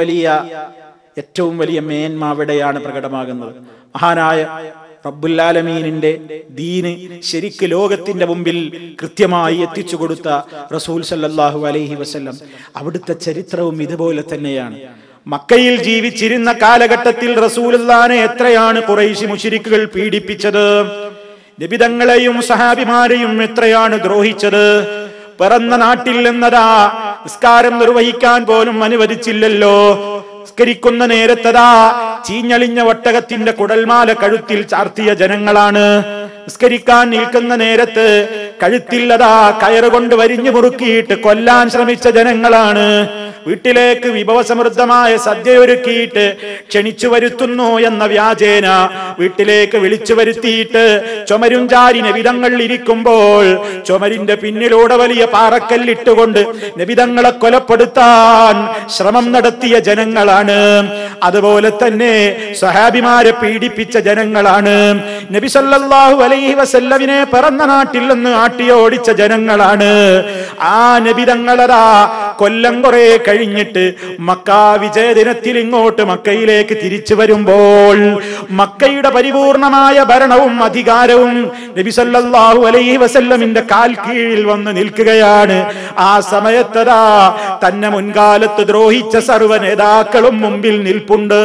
വലിയ മേന്മ അവിടെയാണ് പ്രകടമാകുന്നത്. മഹാനായ റബ്ബുൽ ആലമീനിന്റെ ദീന് ശരിക്ക് ലോകത്തിന്റെ മുമ്പിൽ കൃത്യമായി എത്തിച്ചു കൊടുത്ത റസൂൽ സല്ലല്ലാഹു അലൈഹി വസല്ലം, അവിടുത്തെ ചരിത്രവും ഇതുപോലെ തന്നെയാണ്. മക്കയിൽ ജീവിച്ചിരുന്ന കാലഘട്ടത്തിൽ റസൂലുള്ളാഹിനെ എത്രയാണ് ഖുറൈശി മുശ്രിക്കുകൾ പീഡിപ്പിച്ചത്, നബിതങ്ങളെയും സഹാബിമാരെയും എത്രയാണ് ദ്രോഹിച്ചത്. പിറന്ന നാട്ടിൽ നിന്നതാ നിസ്കാരം നിർവഹിക്കാൻ പോലും അനുവദിച്ചില്ലല്ലോ. നിസ്കരിക്കുന്ന നേരത്തതാ ചീഞ്ഞളിഞ്ഞ ഒട്ടകത്തിന്റെ കുടൽമാല കഴുത്തിൽ ചാർത്തിയ ജനങ്ങളാണ്. നിസ്കരിക്കാൻ നിൽക്കുന്ന നേരത്ത് കഴുത്തിൽ അതാ കയറുകൊണ്ട് വരിഞ്ഞു മുറുക്കിയിട്ട് കൊല്ലാൻ ശ്രമിച്ച ജനങ്ങളാണ്. വീട്ടിലേക്ക് വിഭവസമൃദ്ധമായ സദ്യയൊരുക്കിയിട്ട് ക്ഷണിച്ചു വരുത്തുന്നു എന്ന വ്യാജേന വീട്ടിലേക്ക് വിളിച്ചു വരുത്തിയിട്ട് ചുമരും ചാരി നബിതങ്ങൾ ഇരിക്കുമ്പോൾ ചുമരിന്റെ പിന്നിലൂടെ വലിയ പാറക്കല്ലിട്ടുകൊണ്ട് നബിതങ്ങളെ കൊലപ്പെടുത്താൻ ശ്രമം നടത്തിയ ജനങ്ങളാണ്. അതുപോലെ തന്നെ സഹാബിമാരെ പീഡിപ്പിച്ച ജനങ്ങളാണ്. നബി സല്ലല്ലാഹു അലൈഹി വസല്ലമിനെ പിറന്ന നാട്ടിൽ നിന്ന് ആട്ടിയോടിച്ച ജനങ്ങളാണ്. ആ നബിതങ്ങളതാ കൊല്ലം കുറെ കഴിഞ്ഞിട്ട് മക്കാ വിജയദിനത്തിൽ ഇങ്ങോട്ട് മക്കയിലേക്ക് തിരിച്ചു വരുമ്പോൾ മക്കയുടെ പരിപൂർണമായ ഭരണവും അധികാരവും നബി സല്ലല്ലാഹു അലൈഹി വസല്ലമിന്റെ കാൽ കീഴിൽ വന്ന് നിൽക്കുകയാണ്. ആ സമയത്തതാ തന്നെ മുൻകാലത്ത് ദ്രോഹിച്ച സർവ്വ നേതാക്കളും മുമ്പിൽ നിൽപ്പുണ്ട്.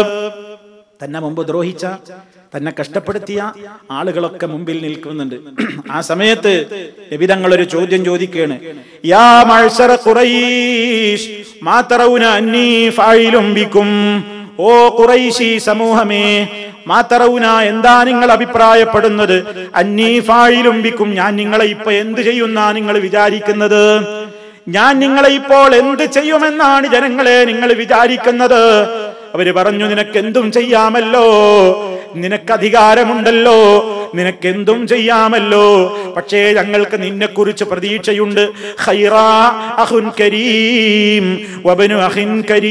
തന്നെ മുമ്പ് ദ്രോഹിച്ച, തന്നെ കഷ്ടപ്പെടുത്തിയ ആളുകളൊക്കെ മുമ്പിൽ നിൽക്കുന്നുണ്ട്. ആ സമയത്ത് നബി തങ്ങൾ ഒരു ചോദ്യം ചോദിക്കുകയാണ്, യാ മഅ്ശറ ഖുറൈശ് മാ തറൗന അന്നീ ഫായിലും ബിക്കും, ഓ ഖുറൈശി സമൂഹമേ, മാ തറൗന, എന്താ നിങ്ങൾ അഭിപ്രായപ്പെടുന്നത്, അന്നീ ഫായിലും ബിക്കും, ഞാൻ നിങ്ങളെ ഇപ്പൊ എന്ത് ചെയ്യുന്നാ നിങ്ങൾ വിചാരിക്കുന്നത്? ഞാൻ നിങ്ങളെ ഇപ്പോൾ എന്ത് ചെയ്യുമെന്നാണ് ജനങ്ങളെ നിങ്ങൾ വിചാരിക്കുന്നത്? അവര് പറഞ്ഞു, നിനക്കെന്തും ചെയ്യാമല്ലോ, നിനക്ക് അധികാരമുണ്ടല്ലോ, നിനക്കെന്തും ചെയ്യാമല്ലോ, പക്ഷേ ഞങ്ങൾക്ക് നിന്നെ കുറിച്ച് പ്രതീക്ഷയുണ്ട്. ഖൈറാ അഖുൻ കരീം വബനു അഖിൻ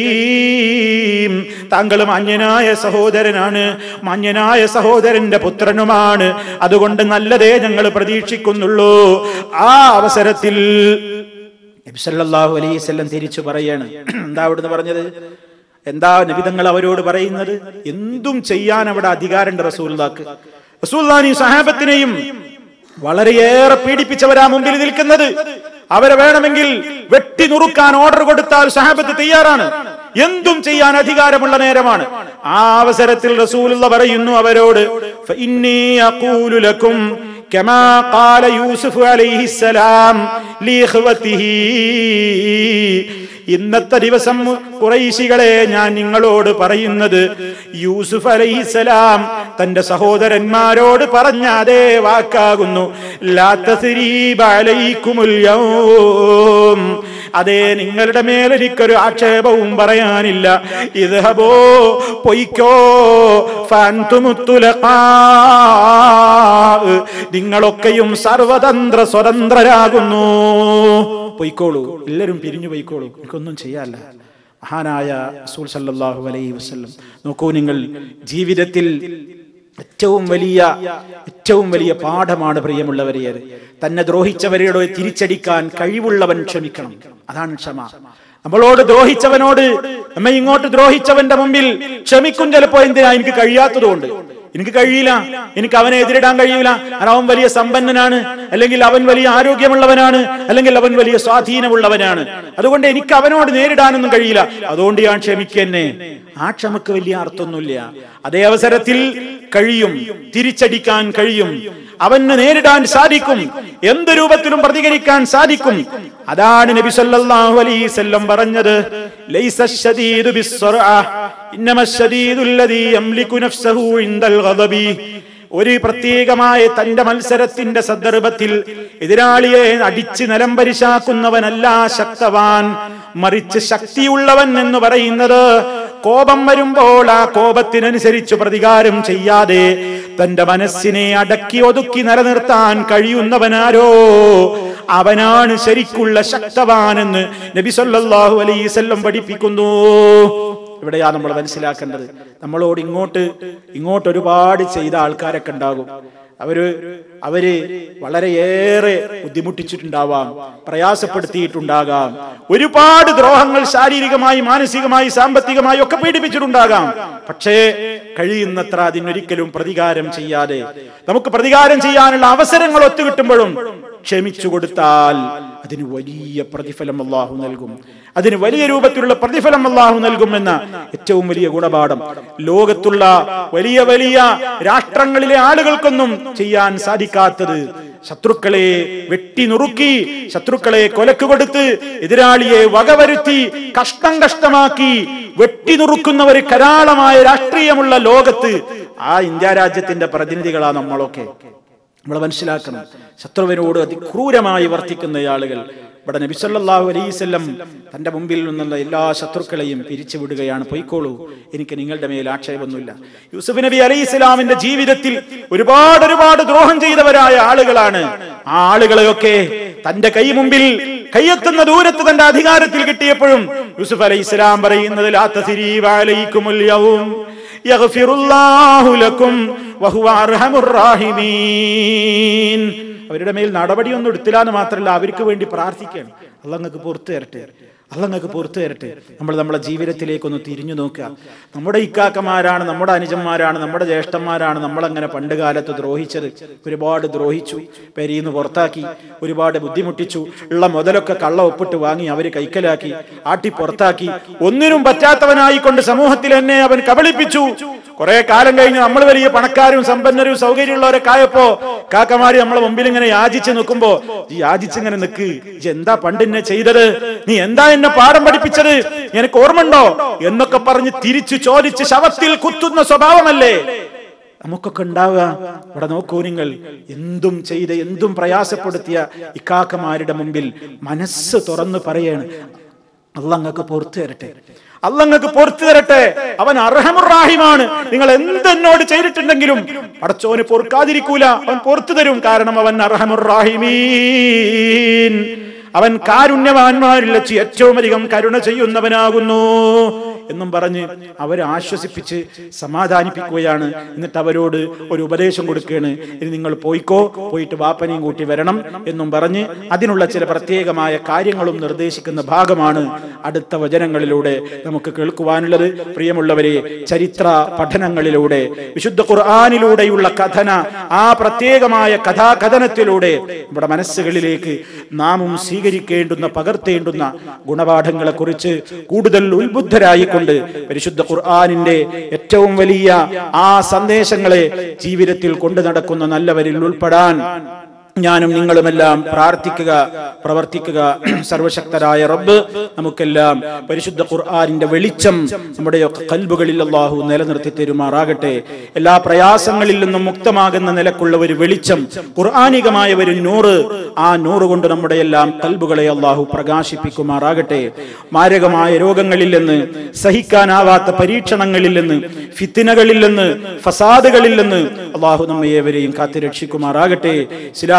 കരീം, താങ്കൾ മാന്യനായ സഹോദരനാണ്, മാന്യനായ സഹോദരന്റെ പുത്രനുമാണ്, അതുകൊണ്ട് നല്ലതേ ഞങ്ങൾ പ്രതീക്ഷിക്കുന്നുള്ളൂ. ആ അവസരത്തിൽ നബി സല്ലല്ലാഹു അലൈഹി വസല്ലം തിരിച്ചു പറയാണ്, എന്താ അവിടുന്ന് പറഞ്ഞത്? എന്താ നബിതങ്ങൾ അവരോട് പറയുന്നത്? എന്തും ചെയ്യാൻ അവിടെ അധികാരമുണ്ട് റസൂലുള്ളാഹിക്ക്. റസൂലുള്ളാഹിനെയും സഹാബത്തിനെയും വളരെയേറെ പീഡിപ്പിച്ചവരാ മുമ്പിൽ നിൽക്കുന്നത്. അവരെ വേണമെങ്കിൽ വെട്ടി നുറുക്കാൻ ഓർഡർ കൊടുത്താൽ സഹാബത്ത് തയ്യാറാണ്. എന്തും ചെയ്യാൻ അധികാരമുള്ള നേരമാണ്. ആ അവസരത്തിൽ റസൂലുള്ളാഹി പറയുന്നു അവരോട്, ഫഇന്നീ അഖൂലു ലക്കും കമാ ഖാല യൂസുഫ് അലൈഹിസ്സലാം ലിഇഖ്വതിഹി, ഇന്നത്തെ ദിവസം ഖുറൈശികളെ ഞാൻ നിങ്ങളോട് പറയുന്നത് യൂസുഫ് അലൈഹിസ്സലാം തന്റെ സഹോദരന്മാരോട് പറഞ്ഞ അതേ വാക്കാകുന്നു. ലാ തസ്രീബ അലൈക്കുമുൽ യൗം, അതേ, നിങ്ങളുടെ മേലെനിക്കൊരു ആക്ഷേപവും പറയാനില്ല. ഇദ്ഹബൂ, പൊയ്ക്കോ, ഫഅൻതുമുത് തുലഖാ, നിങ്ങളൊക്കെയും സർവതന്ത്ര സ്വതന്ത്രരാകുന്നു. പൊയ്ക്കോളൂ, എല്ലാവരും പിരിഞ്ഞു പൊയ്ക്കോളൂ, എനിക്കൊന്നും ചെയ്യാല്ല. മഹാനായ റസൂൽ സല്ലല്ലാഹു അലൈഹി വസല്ലം നോക്കൂ, നിങ്ങൾ ജീവിതത്തിൽ ഏറ്റവും വലിയ പാഠമാണ് പ്രിയമുള്ളവരെ, തന്നെ ദ്രോഹിച്ചവരോട് തിരിച്ചടിക്കാൻ കഴിവുള്ളവൻ ക്ഷമിക്കണം. അതാണ് ക്ഷമ. നമ്മളോട് ദ്രോഹിച്ചവനോട്, നമ്മെ ഇങ്ങോട്ട് ദ്രോഹിച്ചവന്റെ മുമ്പിൽ ക്ഷമിക്കും ചിലപ്പോ. എന്തിനാ? എനിക്ക് കഴിയാത്തതുകൊണ്ട്. എനിക്ക് കഴിയില്ല, എനിക്ക് അവനെ എതിരിടാൻ കഴിയില്ല. അവൻ വലിയ സമ്പന്നനാണ്, അല്ലെങ്കിൽ അവൻ വലിയ ആരോഗ്യമുള്ളവനാണ്, അല്ലെങ്കിൽ അവൻ വലിയ സ്വാധീനമുള്ളവനാണ്. അതുകൊണ്ട് എനിക്ക് അവനോട് നേരിടാനൊന്നും കഴിയില്ല, അതുകൊണ്ട് ഞാൻ ക്ഷമിക്കന്നെ. ആ ക്ഷമക്ക് വലിയ അർത്ഥമൊന്നുമില്ല. അതേ അവസരത്തിൽ കഴിയും, തിരിച്ചടിക്കാൻ കഴിയും, അവന് നേരിടാൻ സാധിക്കും, എന്ത് രൂപത്തിലും പ്രതികരിക്കാൻ സാധിക്കും. അതാണ് നബി സല്ലല്ലാഹു അലൈഹി വസല്ലം പറഞ്ഞത്, ലൈസ അശ്ശദീദു ബിസ്സർഅ ഇന്നമ അശ്ശദീദു അല്ലദീ യംലികു നഫ്സഹു ഇൻദൽ ഗദബി. ഒരു പ്രത്യേകമായ തന്റെ മത്സരത്തിന്റെ സന്ദർഭത്തിൽ എതിരാളിയെ അടിച്ച് നിലം പരിശാക്കുന്നവനല്ല ശക്തവാൻ, മറിച്ച് ശക്തിയുള്ളവൻ എന്ന് പറയുന്നത് കോപം വരുമ്പോൾ ആ കോപത്തിനനുസരിച്ച് പ്രതികാരം ചെയ്യാതെ തന്റെ മനസ്സിനെ അടക്കി ഒതുക്കി നിലനിർത്താൻ കഴിയുന്നവനാരോ അവനാണ് ശരിക്കുള്ള ശക്തവാനെന്ന് നബി സല്ലല്ലാഹു അലൈഹി വസല്ലം പഠിപ്പിക്കുന്നു. ഇവിടെയാ നമ്മൾ മനസ്സിലാക്കേണ്ടത്. നമ്മളോട് ഇങ്ങോട്ട് ഒരുപാട് ചെയ്ത ആൾക്കാരൊക്കെ ഉണ്ടാകും. അവര് വളരെയേറെ ബുദ്ധിമുട്ടിച്ചിട്ടുണ്ടാവാം, പ്രയാസപ്പെടുത്തിയിട്ടുണ്ടാകാം, ഒരുപാട് ദ്രോഹങ്ങൾ ശാരീരികമായി, മാനസികമായി, സാമ്പത്തികമായി ഒക്കെ പീഡിപ്പിച്ചിട്ടുണ്ടാകാം. പക്ഷേ കഴിയുന്നത്ര അതിനൊരിക്കലും പ്രതികാരം ചെയ്യാതെ, നമുക്ക് പ്രതികാരം ചെയ്യാനുള്ള അവസരങ്ങൾ ഒത്തുകിട്ടുമ്പോഴും ക്ഷമിച്ചു കൊടുത്താൽ അതിന് വലിയ പ്രതിഫലം അല്ലാഹു നൽകും. അതിന് വലിയ രൂപത്തിലുള്ള പ്രതിഫലം അല്ലാഹു നൽകുമെന്ന ഏറ്റവും വലിയ ഗുണപാഠം ലോകത്തുള്ള വലിയ വലിയ രാഷ്ട്രങ്ങളിലെ ആളുകൾക്കൊന്നും ചെയ്യാൻ സാധിക്കാത്തത്, ശത്രുക്കളെ വെട്ടി നുറുക്കി, ശത്രുക്കളെ കൊലക്ക് കൊടുത്ത്, എതിരാളിയെ വകവരുത്തി കഷ്ടമാക്കി വെട്ടി നുറുക്കുന്ന ഒരു കരാളമായ രാഷ്ട്രീയമുള്ള ലോകത്ത് ആ ഇന്ത്യ രാജ്യത്തിന്റെ പ്രതിനിധികളാണ് നമ്മളൊക്കെ. നമ്മൾ മനസ്സിലാക്കണം, ശത്രുവിനോട് അതിക്രൂരമായി വർത്തിക്കുന്ന ആളുകൾ. ഇവിടെ നബി സല്ലല്ലാഹു അലൈഹി വസല്ലം തന്റെ മുമ്പിൽ നിന്നുള്ള എല്ലാ ശത്രുക്കളെയും പിരിച്ചുവിടുകയാണ്. പൊയ്ക്കോളൂ, എനിക്ക് നിങ്ങളുടെ മേൽ ആക്ഷേപമൊന്നുമില്ല. യൂസുഫ് നബി അലൈഹി സ്വലാമിന്റെ ജീവിതത്തിൽ ഒരുപാട് ദ്രോഹം ചെയ്തവരായ ആളുകളാണ്. ആ ആളുകളെയൊക്കെ തന്റെ കൈ മുമ്പിൽ കയ്യെത്തുന്ന ദൂരത്ത് തന്റെ അധികാരത്തിൽ കിട്ടിയപ്പോഴും യൂസുഫ് അലൈഹി സ്വലാം പറയുന്നത്, ലാ തസ്രീബ അലൈക്കുമുൽ യൗം യഗ്ഫിറുല്ലാഹു ലക്കും വഹുവ അർഹമുർ റാഹിമീൻ. അവരുടെ മേൽ നടപടിയൊന്നും എടുത്തില്ല എന്ന് മാത്രമല്ല, അവർക്ക് വേണ്ടി പ്രാർത്ഥിക്കുകയാണ്. അല്ലാഹ് നിങ്ങൾക്ക് പുറത്തു തരട്ടെ, അല്ലാഹ് നിങ്ങൾക്ക് പുറത്തു തരട്ടെ. നമ്മളെ ജീവിതത്തിലേക്കൊന്ന് തിരിഞ്ഞു നോക്കുക. നമ്മുടെ ഇക്കാക്കമാരാണ്, നമ്മുടെ അനുജന്മാരാണ്, നമ്മുടെ ജ്യേഷ്ഠന്മാരാണ് നമ്മളങ്ങനെ പണ്ട് കാലത്ത് ദ്രോഹിച്ചത്. ഒരുപാട് ദ്രോഹിച്ചു, പെരീന്ന് പുറത്താക്കി, ഒരുപാട് ബുദ്ധിമുട്ടിച്ചു, ഉള്ള മുതലൊക്കെ കള്ള ഒപ്പിട്ട് വാങ്ങി അവര് കൈക്കലാക്കി, ആട്ടി പുറത്താക്കി, ഒന്നിനും പറ്റാത്തവനായിക്കൊണ്ട് സമൂഹത്തിൽ എന്നെ അവൻ കബളിപ്പിച്ചു. കുറെ കാലം കഴിഞ്ഞ് നമ്മൾ വലിയ പണക്കാരും സമ്പന്നരും സൗകര്യമുള്ളവരൊക്കെ ആയപ്പോ കാക്കമാര് നമ്മളെ മുമ്പിൽ ഇങ്ങനെ യാചിച്ച് നിൽക്കുമ്പോ, ഈ യാചിച്ചിങ്ങനെ നിൽക്ക്, എന്താ പണ്ട് എന്നെ ചെയ്തത്, നീ എന്താ എന്നെ പാഠം പഠിപ്പിച്ചത്, എനിക്ക് ഓർമ്മണ്ടോ എന്നൊക്കെ പറഞ്ഞ് തിരിച്ചു ചോദിച്ച് ശവത്തിൽ കുത്തുന്ന സ്വഭാവമല്ലേ നമുക്കൊക്കെ ഉണ്ടാവുക. ഇവിടെ നോക്കൂ നിങ്ങൾ, എന്തും ചെയ്ത് എന്തും പ്രയാസപ്പെടുത്തിയ ഇക്കാക്കമാരുടെ മുമ്പിൽ മനസ്സ് തുറന്നു പറയാണ്, അല്ലാഹ് നിങ്ങൾക്ക് പുറത്തു തരട്ടെ, അല്ലാഹ് നിങ്ങൾക്ക് പുറത്തു തരട്ടെ, അവൻ അർഹമുർ റഹീമാണ്. നിങ്ങൾ എന്തെന്നോട് ചെയ്തിട്ടുണ്ടെങ്കിലും പടച്ചോന് പൊറുക്കാതിരിക്കൂല, അവൻ പുറത്തു തരും. കാരണം അവൻ അർഹമുർ റഹീമീൻ, അവൻ കാരുണ്യവാന്മാരിൽ വെച്ച് ഏറ്റവും അധികം കരുണ ചെയ്യുന്നവനാകുന്നു എന്നും പറഞ്ഞ് അവരെ ആശ്വസിപ്പിച്ച് സമാധാനിപ്പിക്കുകയാണ്. എന്നിട്ട് അവരോട് ഒരു ഉപദേശം കൊടുക്കുകയാണ്, ഇനി നിങ്ങൾ പോയിട്ട് വാപ്പനെയും കൂട്ടി വരണം എന്നും പറഞ്ഞ് അതിനുള്ള ചില പ്രത്യേകമായ കാര്യങ്ങളും നിർദ്ദേശിക്കുന്ന ഭാഗമാണ് അടുത്ത വചനങ്ങളിലൂടെ നമുക്ക് കേൾക്കുവാനുള്ളത്. പ്രിയമുള്ളവരെ, ചരിത്ര പഠനങ്ങളിലൂടെ, വിശുദ്ധ ഖുർആനിലൂടെയുള്ള കഥന, ആ പ്രത്യേകമായ കഥാകഥനത്തിലൂടെ നമ്മുടെ മനസ്സുകളിലേക്ക് നാമും സ്വീകരിക്കേണ്ടുന്ന, പകർത്തേണ്ടുന്ന ഗുണപാഠങ്ങളെ കുറിച്ച് കൂടുതൽ ഉത്ബുദ്ധരായിക്കൊണ്ട് പരിശുദ്ധ ഖുർആനിന്റെ ഏറ്റവും വലിയ ആ സന്ദേശങ്ങളെ ജീവിതത്തിൽ കൊണ്ടു നടക്കുന്ന നല്ലവരിൽ ഉൾപ്പെടാൻ ഞാനും നിങ്ങളുമെല്ലാം പ്രാർത്ഥിക്കുക, പ്രവർത്തിക്കുക. സർവശക്തരായ റബ്ബ് നമുക്കെല്ലാം പരിശുദ്ധ ഖുർആനിന്റെ വെളിച്ചം നമ്മുടെ ഖൽബുകളിൽ അല്ലാഹു നിലനിർത്തി തരുമാറാകട്ടെ. എല്ലാ പ്രയാസങ്ങളിൽ നിന്നും മുക്തമാകുന്ന നിലക്കുള്ള ഒരു വെളിച്ചം, ഖുർആനികമായ ഒരു നൂറ്, ആ നൂറ് കൊണ്ട് നമ്മുടെ എല്ലാം ഖൽബുകളെ അല്ലാഹു പ്രകാശിപ്പിക്കുമാറാകട്ടെ. മാരകമായ രോഗങ്ങളിൽ നിന്ന്, സഹിക്കാനാവാത്ത പരീക്ഷണങ്ങളിൽ നിന്ന്, ഫിത്നകളിൽ നിന്ന്, ഫസാദുകളിൽ നിന്ന് അല്ലാഹു നമ്മെ ഏവരെയും കാത്തുരക്ഷിക്കുമാറാകട്ടെ.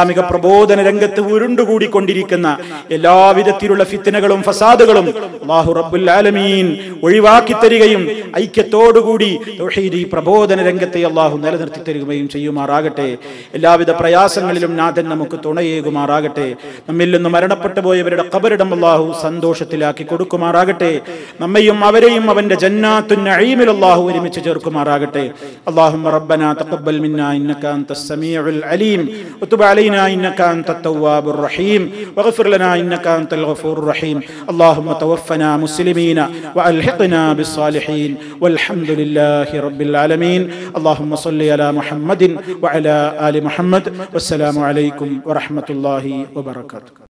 ഇസ്ലാമിക പ്രബോധന രംഗത്ത് ഉരുണ്ടുകൂടിക്കൊണ്ടിരിക്കുന്ന എല്ലാവിധത്തിലുള്ള ഫിത്നകളും ഫസാദുകളും അല്ലാഹു റബ്ബുൽ ആലമീൻ ഒഴിവാക്കി തരികയും ഐക്യത്തോടുകൂടി തൗഹീദി പ്രബോധന രംഗത്തെ അല്ലാഹു നിലനിർത്തി തരികയും ചെയ്യുമാറാകട്ടെ. എല്ലാവിധ പ്രയാസങ്ങളിലും നാഥൻ നമുക്ക് തുണയേകുമാറാകട്ടെ. നമ്മിൽ നിന്ന് മരണപ്പെട്ടു പോയവരുടെ ഖബറിടം അല്ലാഹു സന്തോഷത്തിലാക്കി കൊടുക്കുമാറാകട്ടെ. നമ്മയും അവരെയും അവന്റെ ജന്നാത്തുൻ നഈമിൽ അല്ലാഹു ഒരുമിച്ച് ചേർക്കുമാറാകട്ടെ. അല്ലാഹുമ്മ റബ്ബനാ തഖബ്ബൽ മിന്നാ ഇന്നക അൻതസ് സമീഉൽ അലീം വതുബ് അലൈനാ ഇന്നക അൻതത് തവ്വാബുർ റഹീം വഗ്ഫിർ ലനാ ഇന്നക അൻതൽ ഗഫൂറുർ റഹീം. അല്ലാഹുമ്മ തവഫനാ മുസ്ലിമീന വഅൽഹിഖ്നാ ബിസ്സാലിഹീൻ വൽഹംദുലില്ലാഹി റബ്ബിൽ ആലമീൻ. അല്ലാഹുമ്മ സ്വല്ലി അലാ മുഹമ്മദിൻ വഅലാ ആലി മുഹമ്മദ്. വസ്സലാമു അലൈക്കും വറഹ്മത്തുള്ളാഹി വബറകാതുഹു.